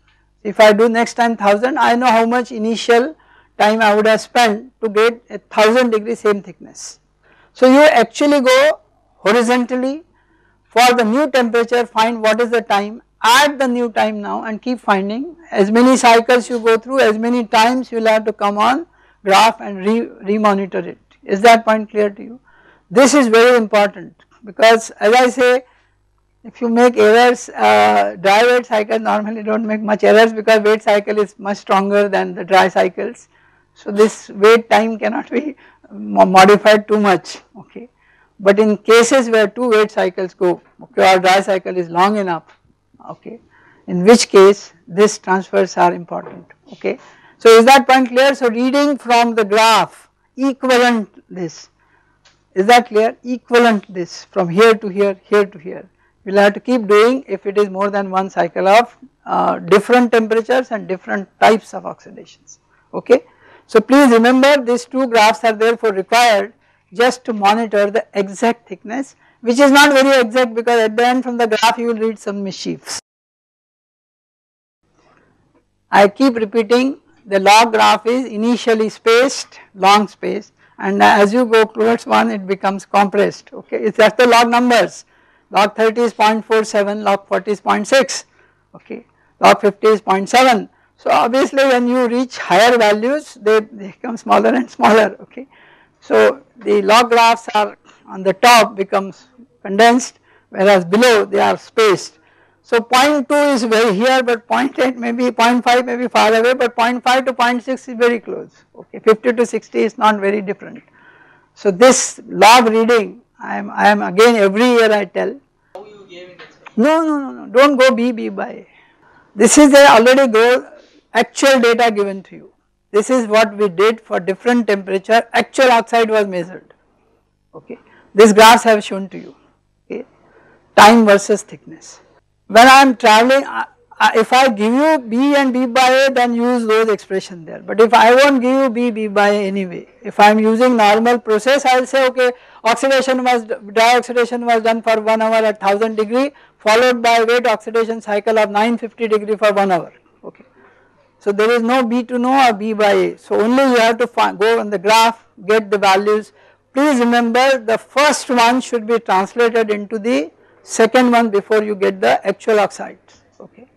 Speaker 1: If I do next time one thousand, I know how much initial time I would have spent to get a one thousand degree same thickness. So you actually go horizontally for the new temperature, find what is the time, add the new time now and keep finding. As many cycles you go through, as many times you will have to come on graph and re, re-monitor it. Is that point clear to you? This is very important because as I say, if you make errors, uh, dry wet cycle normally do not make much errors because wet cycle is much stronger than the dry cycles. So this wait time cannot be modified too much, okay. But in cases where two wait cycles go, okay, or dry cycle is long enough, okay, in which case these transfers are important, okay. So is that point clear? So reading from the graph equivalent this, is that clear? Equivalent this from here to here, here to here. You will have to keep doing if it is more than one cycle of uh, different temperatures and different types of oxidations, okay. So please remember these two graphs are therefore required just to monitor the exact thickness, which is not very exact because at the end from the graph you will read some mischiefs. I keep repeating, the log graph is initially spaced, long spaced, and as you go towards one it becomes compressed, okay. It is just the log numbers. Log thirty is zero point four seven, log forty is zero point six, okay, log fifty is zero point seven. So obviously when you reach higher values they, they become smaller and smaller, okay. So the log graphs are on the top becomes condensed, whereas below they are spaced. So zero point two is very here, but zero point eight maybe zero point five may be far away, but zero point five to zero point six is very close, okay, fifty to sixty is not very different. So this log reading I am, I am again every year I tell, how you gave it? No, no, no, no, do not go B, B by A. This is the already go actual data given to you. This is what we did for different temperature, actual oxide was measured, okay. These graphs have shown to you, okay, time versus thickness. When I am traveling, uh, uh, if I give you B and B by A then use those expression there, but if I will not give you B, B by A anyway, if I am using normal process I will say okay, oxidation was, dry oxidation was done for one hour at one thousand degree followed by wet oxidation cycle of nine fifty degree for one hour, okay. So there is no B to know or B by A, so only you have to find, go on the graph, get the values. Please remember the first one should be translated into the second one before you get the actual oxides, okay.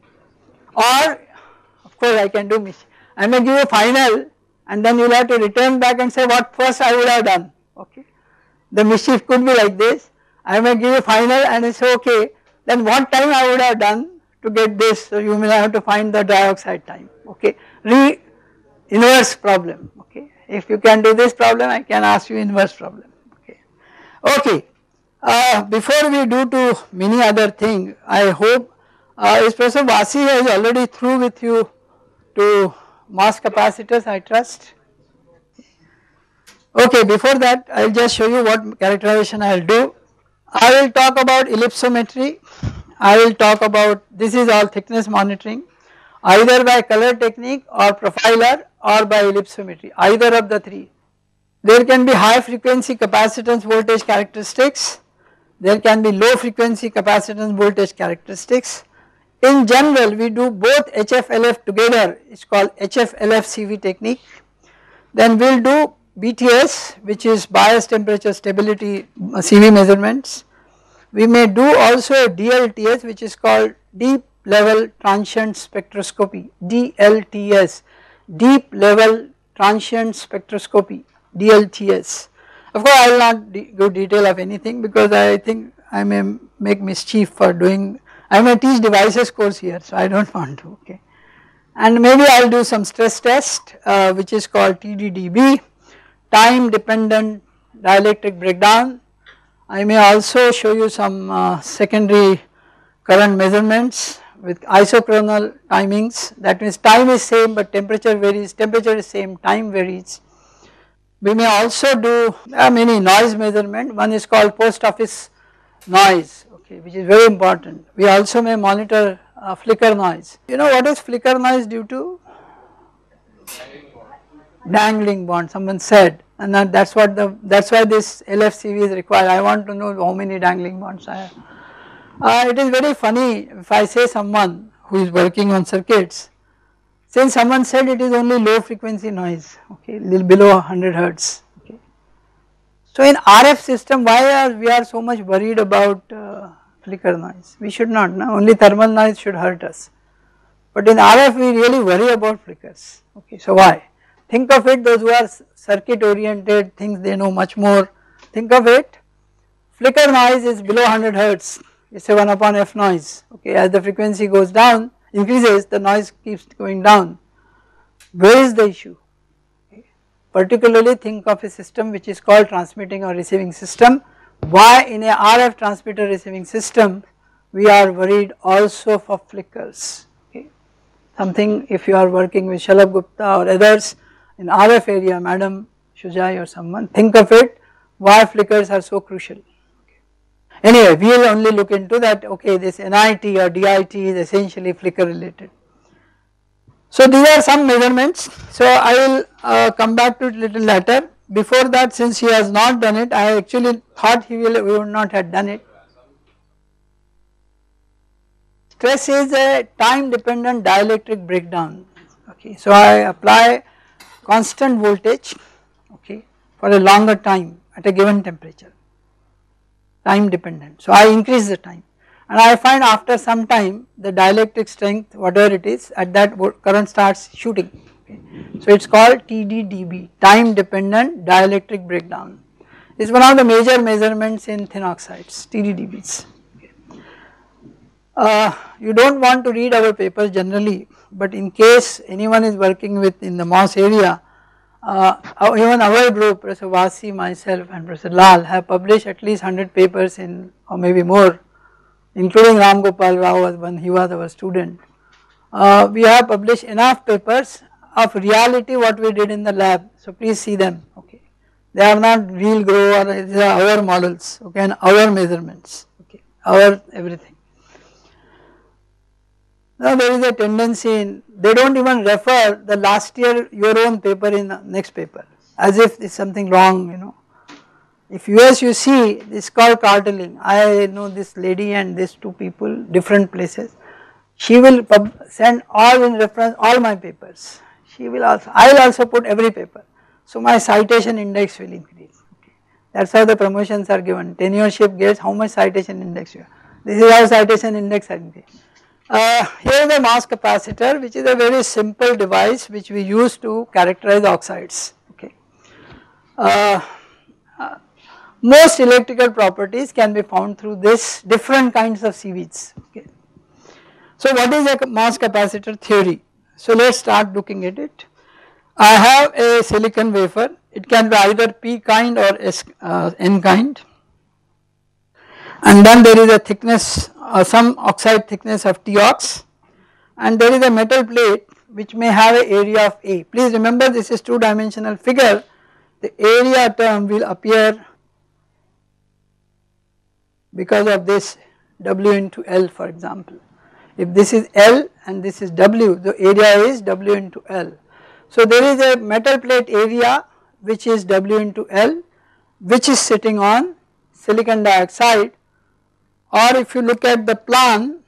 Speaker 1: Or of course I can do, I may give you a final and then you will have to return back and say what first I would have done, okay. The mischief could be like this, I may give you a final and I say okay, then what time I would have done to get this, so you will have to find the dioxide time, okay. Re inverse problem, okay. If you can do this problem I can ask you inverse problem, okay. Okay, uh, before we do to many other thing, I hope uh, is Professor Vasi has already through with you to mass capacitors I trust. Okay, before that I will just show you what characterization I will do. I will talk about ellipsometry, I will talk about, this is all thickness monitoring either by color technique or profiler or by ellipsometry, either of the three. There can be high frequency capacitance voltage characteristics, there can be low frequency capacitance voltage characteristics. In general we do both H F L F together, it is called H F L F C V technique. Then we will do B T S which is bias temperature stability C V measurements. We may do also a D L T S which is called deep level transient spectroscopy, D L T S, deep level transient spectroscopy, D L T S. Of course I will not de go detail of anything because I think I may make mischief for doing, I may teach devices course here, so I do not want to, okay. And maybe I will do some stress test uh, which is called T D D B, time dependent dielectric breakdown. I may also show you some uh, secondary current measurements with isochronal timings, that means time is same but temperature varies, temperature is same, time varies. We may also do uh, many noise measurement, one is called post office noise, okay, which is very important. We also may monitor uh, flicker noise. You know what is flicker noise due to? Dangling bond, someone said, and that, that's what the, that's why this L F C V is required. I want to know how many dangling bonds I have. Uh, it is very funny if I say someone who is working on circuits since someone said it is only low frequency noise, okay, little below one hundred hertz. Okay. So in R F system, why are we are so much worried about uh, flicker noise? We should not, no? Only thermal noise should hurt us. But in R F we really worry about flickers, okay, so why? Think of it, those who are circuit oriented things, they know much more. Think of it, flicker noise is below one hundred hertz, it is a one upon f noise, okay, as the frequency goes down, increases, the noise keeps going down. Where is the issue? Okay. Particularly think of a system which is called transmitting or receiving system. Why in a R F transmitter receiving system we are worried also for flickers? Okay. Something, if you are working with Shalabh Gupta or others in R F area, Madam Shujai or someone, think of it, why flickers are so crucial. Okay. Anyway, we will only look into that, okay, this N I T or D I T is essentially flicker related. So these are some measurements, so I will uh, come back to it little later. Before that, since he has not done it, I actually thought he will, we would not have done it. Stress is a time dependent dielectric breakdown, okay, so I apply constant voltage, okay, for a longer time at a given temperature, time dependent, so I increase the time and I find after some time the dielectric strength, whatever it is, at that current starts shooting, okay. So it is called T D D B, time dependent dielectric breakdown. It is one of the major measurements in thin oxides, T D D Bs. Okay. Uh, you do not want to read our papers generally, but in case anyone is working with in the M O S area, uh, even our group, Professor Vasi, myself and Professor Lal have published at least one hundred papers in, or maybe more, including Ram Gopal Rao was when he was our student. Uh, we have published enough papers of reality what we did in the lab, so please see them, okay. They are not real grow, or these are our models, okay, and our measurements, okay, our everything. Now there is a tendency in, they do not even refer the last year your own paper in the next paper, as if there is something wrong, you know. If U S you see, this is called carteling. I know this lady and these two people, different places. She will send all in reference, all my papers. She will also, I will also put every paper. So my citation index will increase. Okay. That is how the promotions are given. Tenureship gets how much citation index you have. This is how citation index are increased. Uh, here is the mass capacitor, which is a very simple device which we use to characterize oxides. Okay. Uh, uh, most electrical properties can be found through this different kinds of sieves. Okay. So what is a mass capacitor theory? So let us start looking at it. I have a silicon wafer, it can be either P kind or S, uh, N kind, and then there is a thickness, uh, some oxide thickness of T ox, and there is a metal plate which may have an area of A. Please remember this is two dimensional figure, the area term will appear because of this W into L, for example. If this is L and this is W, the area is W into L. So there is a metal plate area which is W into L, which is sitting on silicon dioxide, or if you look at the plan,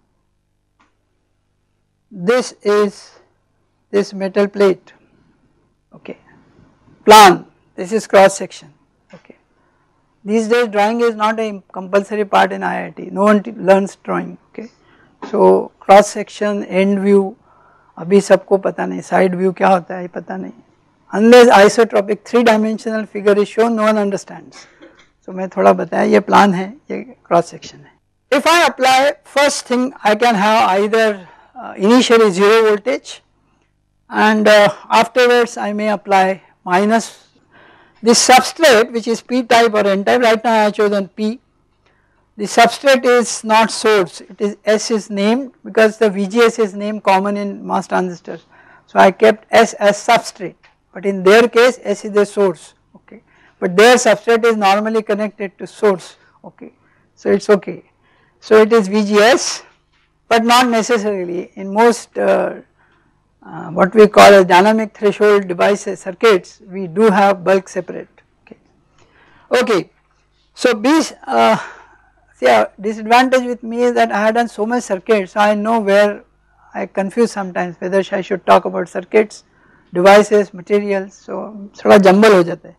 Speaker 1: this is this metal plate, okay, plan, this is cross section, okay. These days drawing is not a compulsory part in I I T, no one learns drawing, okay. So cross section, end view, अभी सबको पता नहीं, side view क्या होता है पता नहीं, unless isotropic three dimensional figure is shown no one understands. So मैं थोड़ा बताया ये plan है, ये cross section है. If I apply, first thing I can have either uh, initially zero voltage and uh, afterwards I may apply minus this substrate which is P type or N type. Right now I have chosen P. The substrate is not source, it is S is named because the V G S is named common in M O S transistors. So I kept S as substrate, but in their case S is the source, okay, but their substrate is normally connected to source, okay, so it is okay. So it is V G S, but not necessarily in most uh, uh, what we call as dynamic threshold devices circuits we do have bulk separate, okay. Okay, so B, uh, yeah, disadvantage with me is that I have done so much circuits, so I know where I confuse sometimes whether I should talk about circuits, devices, materials, so थोड़ा jumble हो जाता है.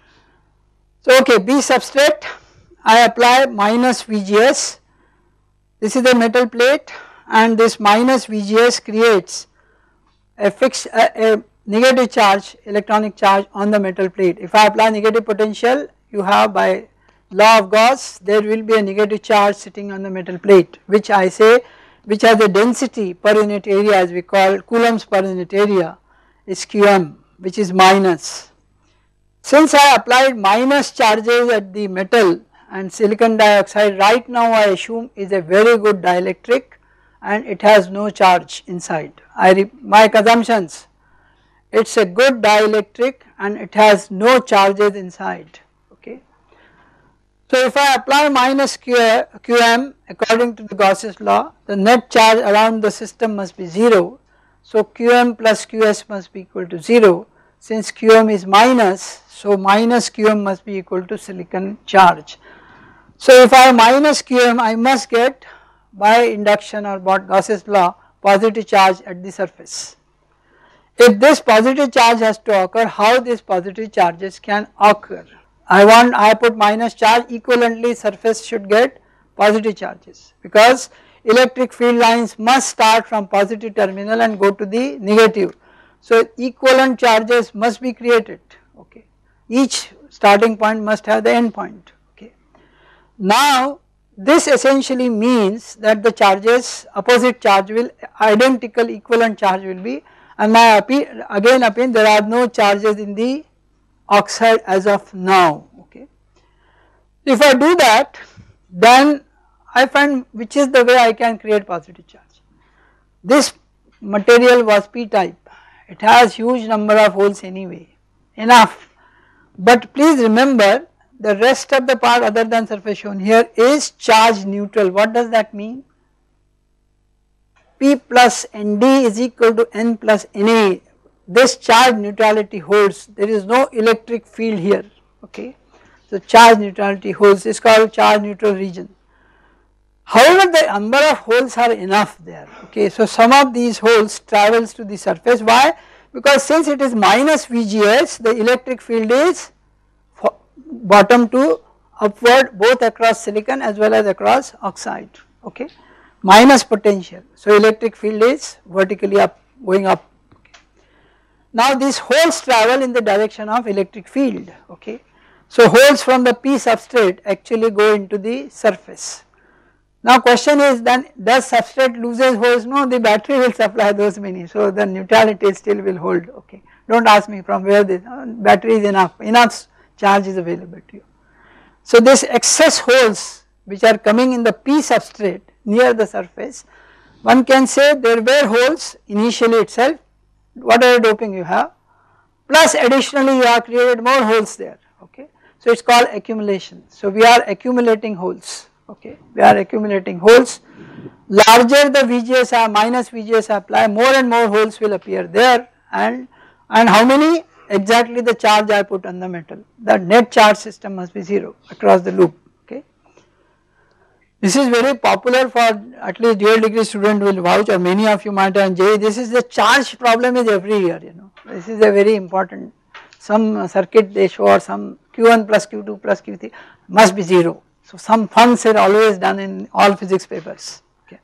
Speaker 1: So okay, B substrate, I apply minus V G S, this is the metal plate and this minus V G S creates a fixed a, a negative charge, electronic charge on the metal plate. If I apply negative potential, you have by law of Gauss there will be a negative charge sitting on the metal plate, which I say which has the density per unit area, as we call coulombs per unit area, is Q M, which is minus. Since I applied minus charges at the metal and silicon dioxide, right now I assume is a very good dielectric and it has no charge inside. I my assumptions, it is a good dielectric and it has no charges inside. Okay. So if I apply minus Q, Qm according to the Gauss's law, the net charge around the system must be zero. So Qm plus Qs must be equal to zero. Since Qm is minus, so minus Qm must be equal to silicon charge. So if I minus Qm, I must get by induction or by Gauss's law positive charge at the surface. If this positive charge has to occur, how these positive charges can occur? I want, I put minus charge, equivalently surface should get positive charges, because electric field lines must start from positive terminal and go to the negative. So equivalent charges must be created, okay. Each starting point must have the end point, okay. Now this essentially means that the charges, opposite charge will, identical equivalent charge will be, and my again opinion, there are no charges in the oxide as of now, okay. If I do that, then I find which is the way I can create positive charge. This material was P type, it has huge number of holes anyway, enough, but please remember the rest of the part other than surface shown here is charge neutral. What does that mean? P plus Nd is equal to N plus Na. This charge neutrality holds, there is no electric field here, okay. So charge neutrality holds, is called charge neutral region. However, the number of holes are enough there, okay. So some of these holes travels to the surface. Why? Because since it is minus V G S, the electric field is bottom to upward both across silicon as well as across oxide, okay, minus potential. So electric field is vertically up, going up. Now these holes travel in the direction of electric field, okay. So holes from the P substrate actually go into the surface. Now question is, then does substrate loses holes? No, the battery will supply those many, so the neutrality still will hold, okay. Do not ask me from where this uh, battery is enough, enough charge is available to you. So this excess holes which are coming in the P substrate near the surface, one can say there were holes initially itself, whatever doping you have, plus additionally you have created more holes there, okay. So it is called accumulation. So we are accumulating holes, okay, we are accumulating holes. Larger the V G S are, minus V G S apply, more and more holes will appear there, and and how many? Exactly the charge I put on the metal, the net charge system must be zero across the loop, okay. This is very popular for at least dual degree student will vouch, or many of you might have J E E. This is the charge problem is every year, you know, this is a very important, some circuit they show or some Q one plus Q two plus Q three must be zero. So some funs are always done in all physics papers, okay.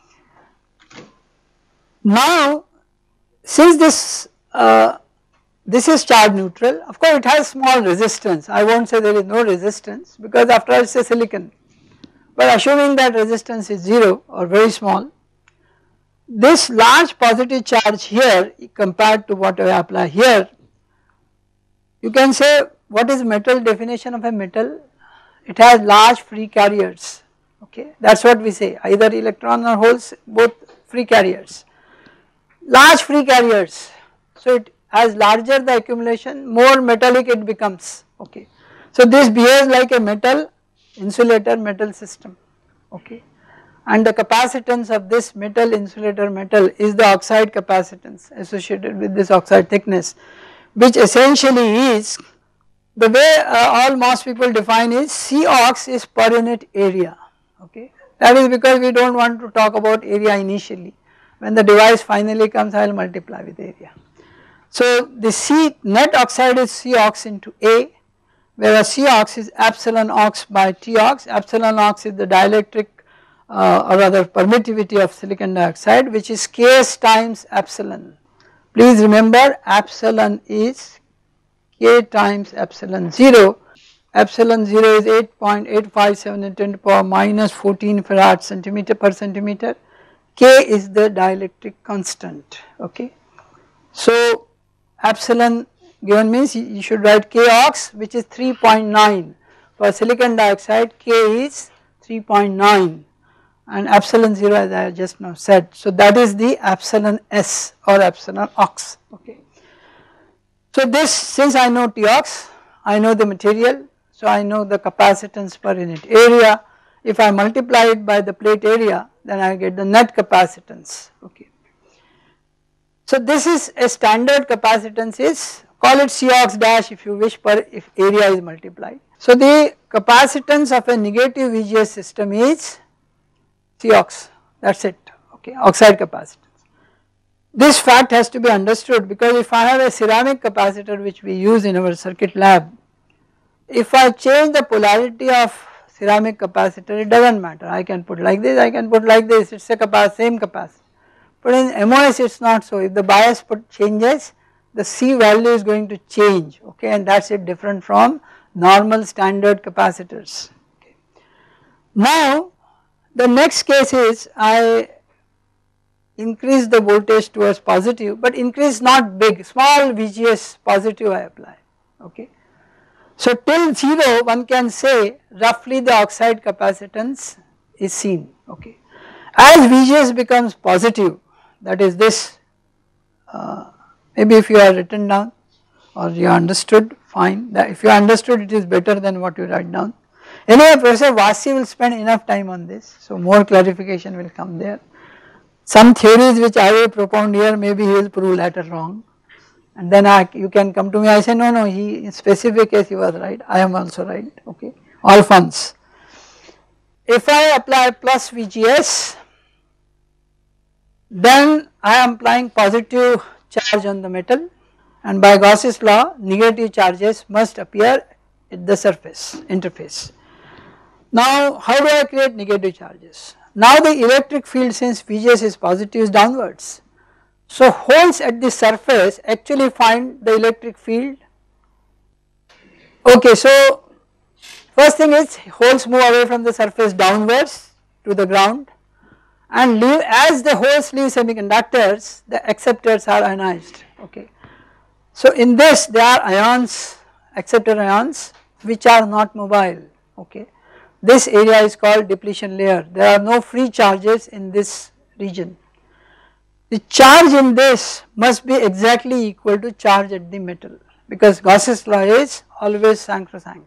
Speaker 1: Now since this uh, this is charge neutral, of course it has small resistance, I will not say there is no resistance because after all it is a silicon, but assuming that resistance is zero or very small, this large positive charge here compared to what I apply here, you can say what is metal definition of a metal? It has large free carriers, okay, that is what we say, either electron or holes, both free carriers, large free carriers. So it as larger the accumulation, more metallic it becomes, okay. So this behaves like a metal insulator metal system, okay, and the capacitance of this metal insulator metal is the oxide capacitance associated with this oxide thickness, which essentially is the way uh, all mass people define is C ox is per unit area, okay. That is because we do not want to talk about area initially. when the device finally comes I will multiply with area. So the C net oxide is C ox into A, whereas C ox is epsilon ox by T ox. Epsilon ox is the dielectric uh, or rather permittivity of silicon dioxide, which is Ks times epsilon. Please remember epsilon is K times epsilon zero. Epsilon zero is eight point eight five seven into ten to the power minus fourteen farad centimeter per centimeter. K is the dielectric constant, okay. So epsilon given means you should write K ox, which is three point nine. For silicon dioxide K is three point nine and epsilon zero as I just now said. So that is the epsilon S or epsilon ox, okay. So this, since I know T ox, I know the material, so I know the capacitance per unit area. If I multiply it by the plate area, then I get the net capacitance, okay. So this is a standard capacitance is, call it C ox dash if you wish, per if area is multiplied. So the capacitance of a negative V G S system is C ox, that is it, okay, oxide capacitance. This fact has to be understood because if I have a ceramic capacitor which we use in our circuit lab, if I change the polarity of ceramic capacitor, it does not matter, I can put like this, I can put like this, it is a capac same capacitor. But in M O S it is not so, if the bias put changes, the C value is going to change, okay, and that is it different from normal standard capacitors. Okay. Now the next case is I increase the voltage towards positive, but increase not big, small V G S positive I apply, okay. So till zero one can say roughly the oxide capacitance is seen, okay. As V G S becomes positive, that is this, uh, maybe if you are written down or you understood, fine, that if you understood it is better than what you write down. Anyway, Professor Vasi will spend enough time on this, so more clarification will come there. Some theories which I will propound here, maybe he will prove later wrong, and then I, you can come to me, I say no no, he in specific case he was right, I am also right, okay, all funds. If I apply plus V G S, then I am applying positive charge on the metal, and by Gauss's law negative charges must appear at the surface interface. Now how do I create negative charges? Now the electric field, since V G S is positive, is downwards. So holes at the surface actually find the electric field. Okay, so first thing is holes move away from the surface downwards to the ground, and leave, as the holes leave semiconductors, the acceptors are ionized, okay. So in this there are ions, acceptor ions which are not mobile, okay. This area is called depletion layer, there are no free charges in this region. The charge in this must be exactly equal to charge at the metal, because Gauss's law is always sacrosanct.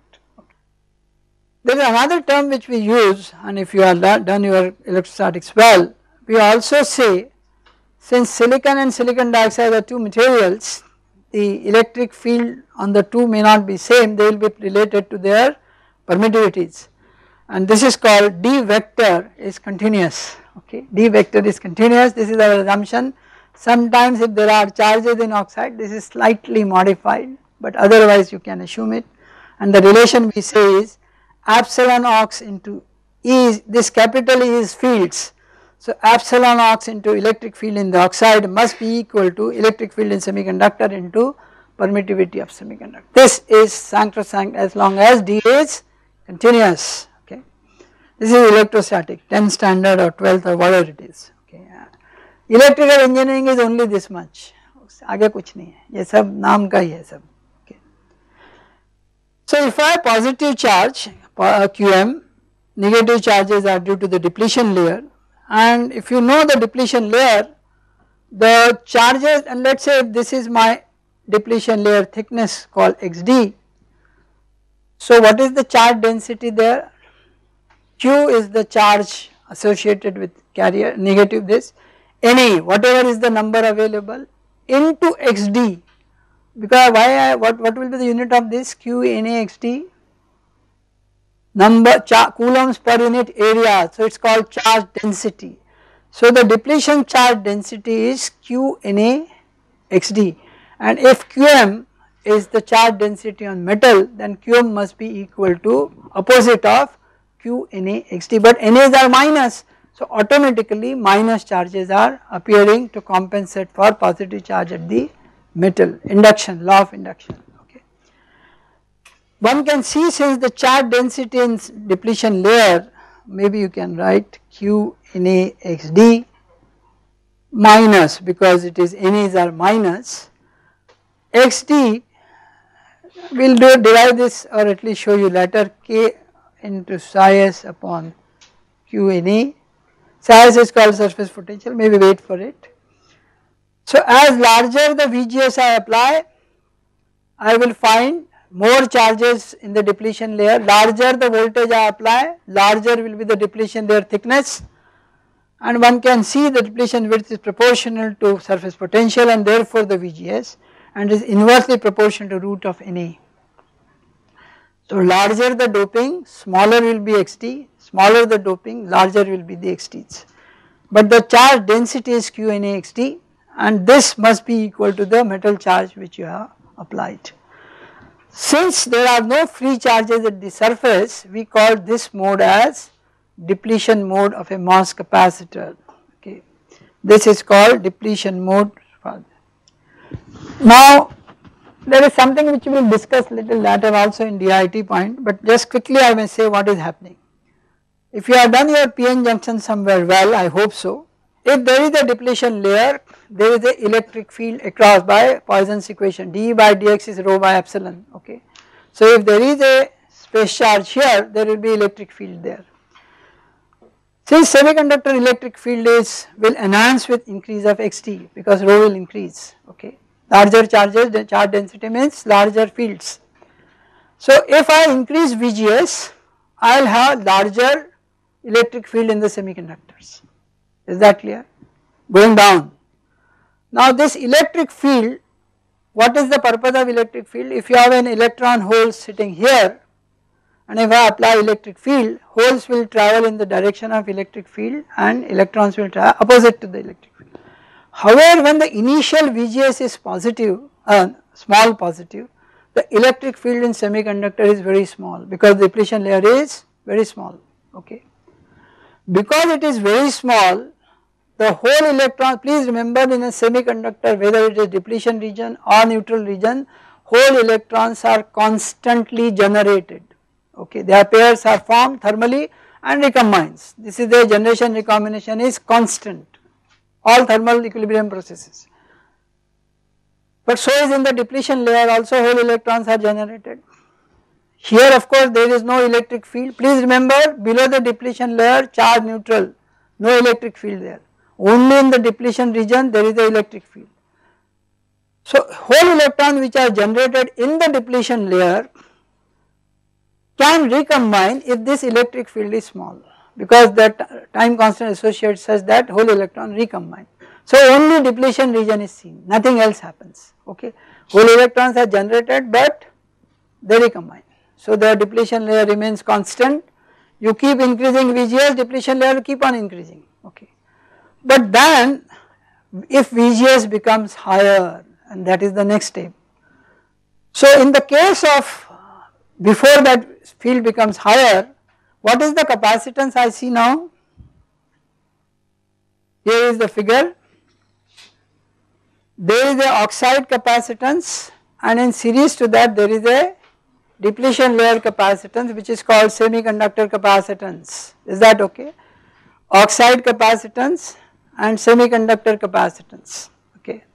Speaker 1: There is another term which we use, and if you have done your electrostatics well, we also say since silicon and silicon dioxide are two materials, the electric field on the two may not be same, they will be related to their permittivities, and this is called D vector is continuous, okay. D vector is continuous, this is our assumption. Sometimes if there are charges in oxide, this is slightly modified, but otherwise you can assume it, and the relation we say is epsilon ox into E, this capital E is fields. So epsilon ox into electric field in the oxide must be equal to electric field in semiconductor into permittivity of semiconductor. This is sacrosanct as long as D is continuous, okay. This is electrostatic, tenth standard or twelfth or whatever it is, okay. Electrical engineering is only this much, आगे कुछ नहीं है, ये सब नाम का ही है सब, okay. So if I have positive charge Q M, negative charges are due to the depletion layer, and if you know the depletion layer, the charges, and let us say this is my depletion layer thickness called X D. So what is the charge density there? Q is the charge associated with carrier negative this, N A whatever is the number available into X D, because why I, what, what will be the unit of this Q N A X D? Number coulombs per unit area, so it is called charge density. So the depletion charge density is Q Na xd, and if Qm is the charge density on metal, then Qm must be equal to opposite of Q Na xd, but Nas are minus, so automatically minus charges are appearing to compensate for positive charge at the metal. Induction, law of induction. Okay. One can see, since the charge density in depletion layer, maybe you can write Q Na xd minus, because it is Nas are minus, xd, we will do derive this or at least show you later, K into psi s upon Q Na. Psi s is called surface potential, maybe wait for it. So as larger the V G S I apply, I will find more charges in the depletion layer, larger the voltage I apply, larger will be the depletion layer thickness, and one can see the depletion width is proportional to surface potential and therefore the V G S, and is inversely proportional to root of Na. So larger the doping, smaller will be xd, smaller the doping, larger will be the xd's, but the charge density is Q Na xd, and this must be equal to the metal charge which you have applied. Since there are no free charges at the surface, we call this mode as depletion mode of a mass capacitor. Okay, this is called depletion mode. Now there is something which we will discuss little later also in D I T point, but just quickly I may say what is happening. If you have done your P N junction somewhere well, I hope so. If there is a depletion layer, there is a electric field across by Poisson's equation, dE by dx is rho by epsilon. Okay, so if there is a space charge here, there will be electric field there. Since semiconductor electric field is will enhance with increase of xt, because rho will increase. Okay, larger charges, the charge density means larger fields. So if I increase V G S, I will have larger electric field in the semiconductors. Is that clear? Going down. Now this electric field, what is the purpose of electric field? If you have an electron hole sitting here, and if I apply electric field, holes will travel in the direction of electric field and electrons will travel opposite to the electric field. However, when the initial V G S is positive, uh, small positive, the electric field in semiconductor is very small, because the depletion layer is very small. Okay, because it is very small, the whole electron, please remember in a semiconductor, whether it is depletion region or neutral region, whole electrons are constantly generated. Okay, their pairs are formed thermally and recombines. This is the generation recombination is constant, all thermal equilibrium processes. But so is in the depletion layer also, whole electrons are generated. Here of course there is no electric field. Please remember, below the depletion layer, charge neutral, no electric field there. Only in the depletion region there is the electric field. So whole electrons which are generated in the depletion layer can recombine if this electric field is small, because that time constant associated such that whole electron recombine. So only depletion region is seen, nothing else happens. Okay, whole electrons are generated but they recombine. So the depletion layer remains constant. You keep increasing V G S, depletion layer will keep on increasing. Okay, but then if V G S becomes higher, and that is the next step. So in the case of before that field becomes higher, what is the capacitance I see now? Here is the figure. There is a oxide capacitance, and in series to that there is a depletion layer capacitance which is called semiconductor capacitance. Is that okay? Oxide capacitance and semiconductor capacitance. Okay.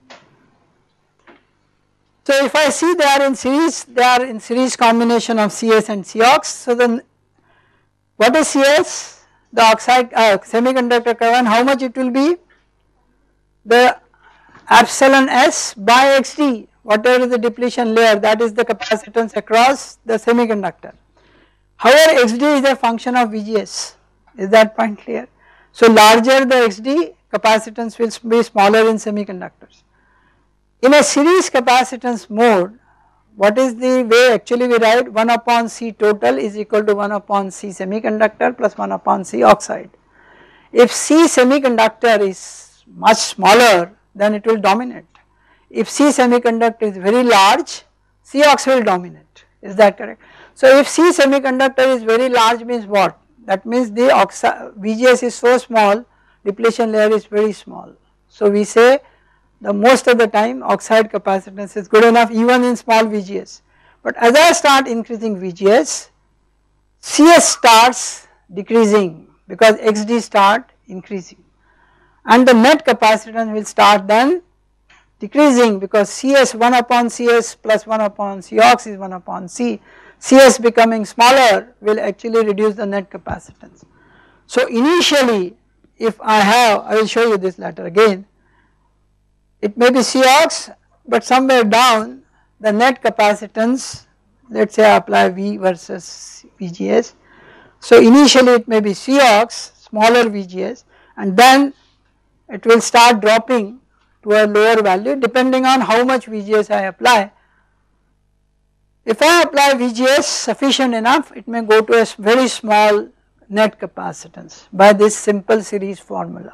Speaker 1: So if I see they are in series, they are in series combination of C S and C ox. So then what is C S? The oxide uh, semiconductor current, how much it will be? The epsilon S by X D, whatever is the depletion layer, that is the capacitance across the semiconductor. However, X D is a function of V G S, is that point clear? So larger the X D, capacitance will be smaller in semiconductors. In a series capacitance mode, what is the way actually we write? one upon C total is equal to one upon C semiconductor plus one upon C oxide. If C semiconductor is much smaller, then it will dominate. If C semiconductor is very large, C ox will dominate, is that correct? So if C semiconductor is very large means what? That means the oxide V G S is so small, depletion layer is very small. So we say the most of the time oxide capacitance is good enough even in small V G S. But as I start increasing V G S, C S starts decreasing because X D start increasing, and the net capacitance will start then decreasing because C S one upon C S plus one upon C ox is one upon C. C S becoming smaller will actually reduce the net capacitance. So initially if I have, I will show you this later again, it may be C ox, but somewhere down the net capacitance, let us say I apply V versus V G S. So initially it may be C ox, smaller V G S, and then it will start dropping to a lower value depending on how much V G S I apply. If I apply V G S sufficient enough, it may go to a very small net capacitance by this simple series formula.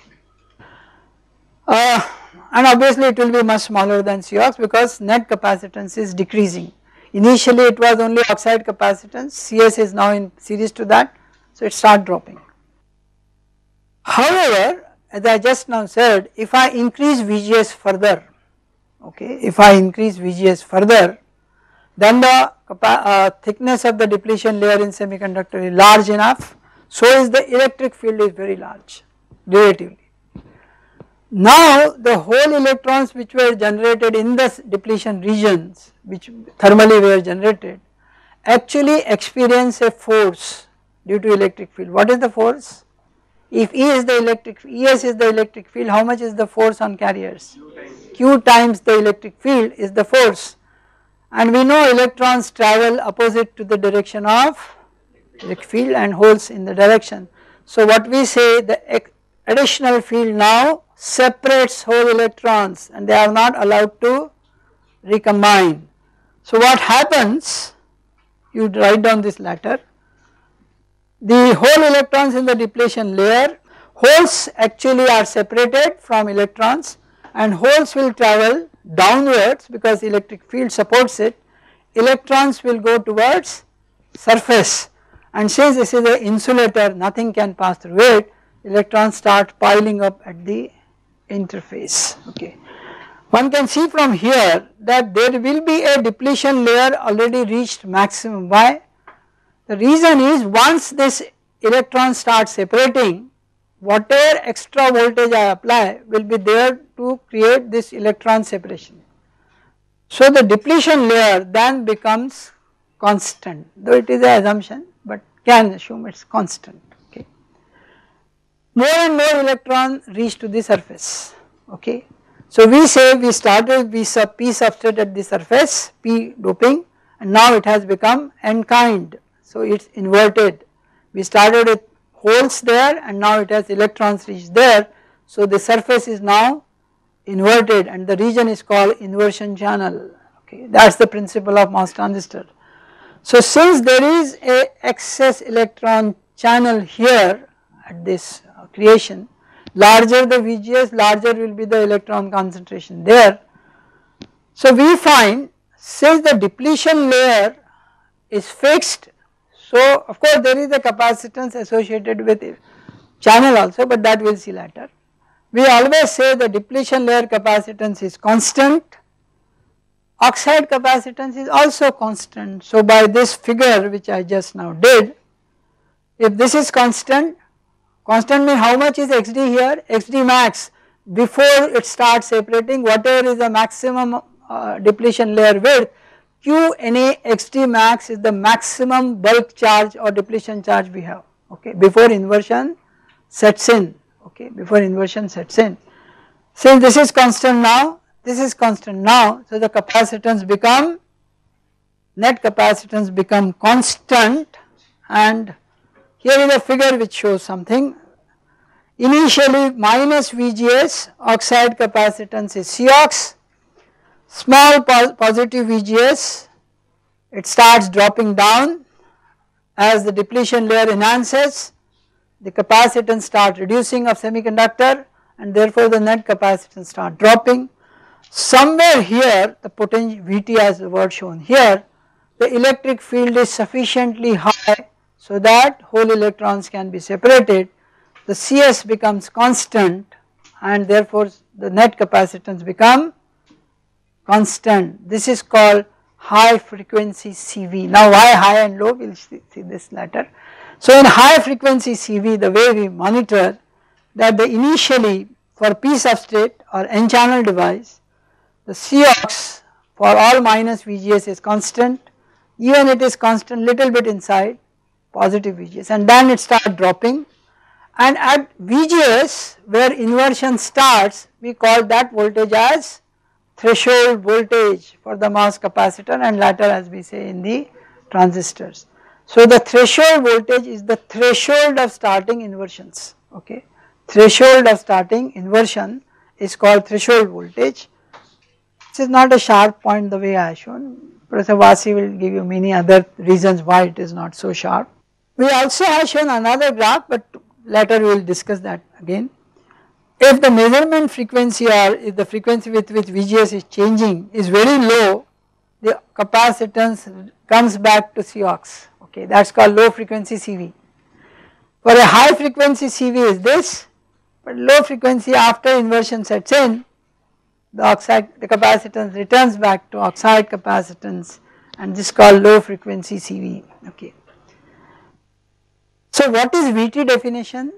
Speaker 1: Uh, and obviously it will be much smaller than C ox because net capacitance is decreasing. Initially it was only oxide capacitance, C S is now in series to that, so it start dropping. However, as I just now said, if I increase V G S further, okay, if I increase V G S further, then the uh, thickness of the depletion layer in semiconductor is large enough, so is the electric field is very large relatively. Now the whole electrons which were generated in the depletion regions, which thermally were generated, actually experience a force due to electric field. What is the force? If E is the electric, E S is the electric field, how much is the force on carriers? Q times, Q times the electric field is the force, and we know electrons travel opposite to the direction of electric field and holes in the direction. So what we say, the additional field now separates whole electrons and they are not allowed to recombine. So what happens, you write down this latter, the whole electrons in the depletion layer, holes actually are separated from electrons and holes will travel downwards because electric field supports it, electrons will go towards surface, and since this is an insulator nothing can pass through it, electrons start piling up at the interface. Okay. One can see from here that there will be a depletion layer already reached maximum. Why? The reason is once this electron starts separating, whatever extra voltage I apply will be there to create this electron separation. So the depletion layer then becomes constant, though it is an assumption, but can assume it is constant. Okay. More and more electron reach to the surface. Okay. So we say we started with sub P substrate at the surface, P doping, and now it has become N kind. So it is inverted. We started with holes there and now it has electrons reached there. So the surface is now inverted and the region is called inversion channel. Okay, that is the principle of MOS transistor. So since there is a excess electron channel here at this creation, larger the V G S, larger will be the electron concentration there. So we find since the depletion layer is fixed, so of course there is a capacitance associated with it, channel also, but that we will see later. We always say the depletion layer capacitance is constant, oxide capacitance is also constant. So by this figure which I just now did, if this is constant, constant means how much is X D here? X D max before it starts separating, whatever is the maximum uh, depletion layer width, Q N A X D max is the maximum bulk charge or depletion charge we have, okay, before inversion sets in, okay, before inversion sets in. Since this is constant now, this is constant now, so the capacitance become, net capacitance become constant, and here is a figure which shows something. Initially minus V G S, oxide capacitance is C ox, small po positive V G S, it starts dropping down as the depletion layer enhances, the capacitance start reducing of semiconductor and therefore the net capacitance start dropping. Somewhere here the potential V T as the word shown here, the electric field is sufficiently high so that whole electrons can be separated, the C S becomes constant and therefore the net capacitance become constant. This is called high frequency C V. Now why high and low, we will see, see this later. So in high frequency C V, the way we monitor that the initially for P substrate or N channel device, the C O X for all minus V G S is constant, even it is constant little bit inside positive V G S, and then it starts dropping, and at V G S where inversion starts, we call that voltage as threshold voltage for the mass capacitor and later as we say in the transistors. So the threshold voltage is the threshold of starting inversions, okay. Threshold of starting inversion is called threshold voltage. This is not a sharp point the way I have shown. Professor Vasi will give you many other reasons why it is not so sharp. We also have shown another graph, but later we will discuss that again. If the measurement frequency or if the frequency with which V G S is changing is very low, the capacitance comes back to C O X, okay, that is called low frequency C V. For a high frequency C V is this, but low frequency after inversion sets in, the oxide, the capacitance returns back to oxide capacitance, and this is called low frequency C V, okay. So what is V T definition?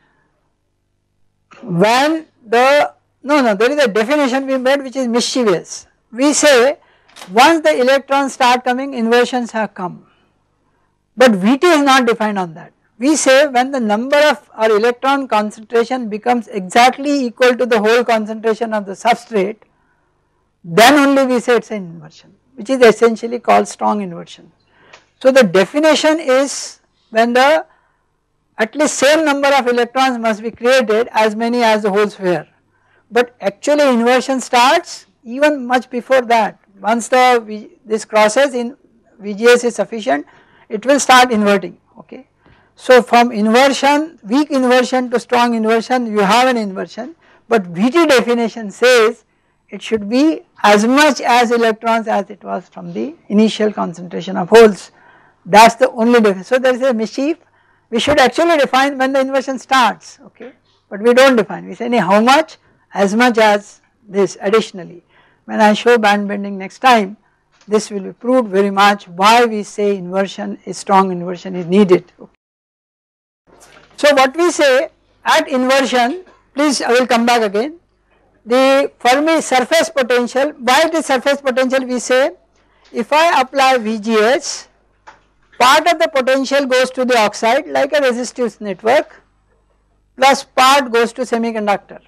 Speaker 1: When the, no no there is a definition we made which is mischievous. We say once the electrons start coming, inversions have come, but V T is not defined on that. We say when the number of or electron concentration becomes exactly equal to the whole concentration of the substrate, then only we say it is an inversion, which is essentially called strong inversion. So the definition is when the at least same number of electrons must be created as many as the whole sphere, but actually inversion starts even much before that. Once the v, this crosses in V G S is sufficient, it will start inverting, okay. So from inversion, weak inversion to strong inversion, you have an inversion, but V T definition says it should be as much as electrons as it was from the initial concentration of holes. That is the only definition. So there is a mischief. We should actually define when the inversion starts, okay, but we do not define. We say how much, as much as this additionally. When I show band bending next time, this will be proved very much why we say inversion is strong inversion is needed. Okay. So what we say at inversion, please I will come back again, the Fermi surface potential, why it is surface potential, we say if I apply V G S, part of the potential goes to the oxide like a resistive network, plus part goes to semiconductor.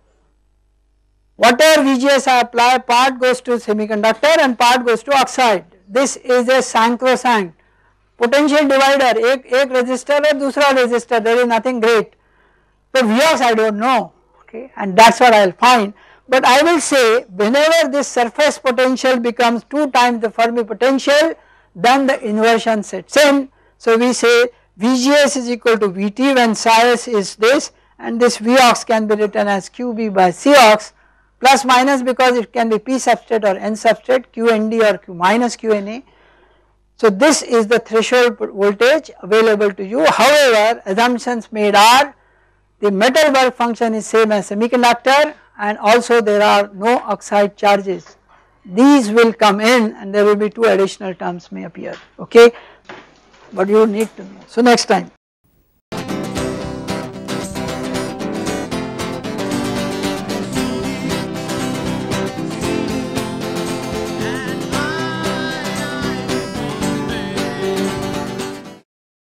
Speaker 1: Whatever V G S I apply, part goes to semiconductor and part goes to oxide. This is a sacrosanct potential divider, एक एक resistor और दूसरा resistor, there is nothing great. But V X I do not know, okay, and that is what I will find. But I will say whenever this surface potential becomes two times the Fermi potential, then the inversion sets in. So we say V G S is equal to V T when psi s is this, and this V ox can be written as Q B by C ox plus minus because it can be P substrate or N substrate, Q N D or Q minus Q N A. So this is the threshold voltage available to you. However, assumptions made are the metal work function is same as semiconductor and also there are no oxide charges. These will come in and there will be two additional terms may appear, okay, but you need to know. So next time.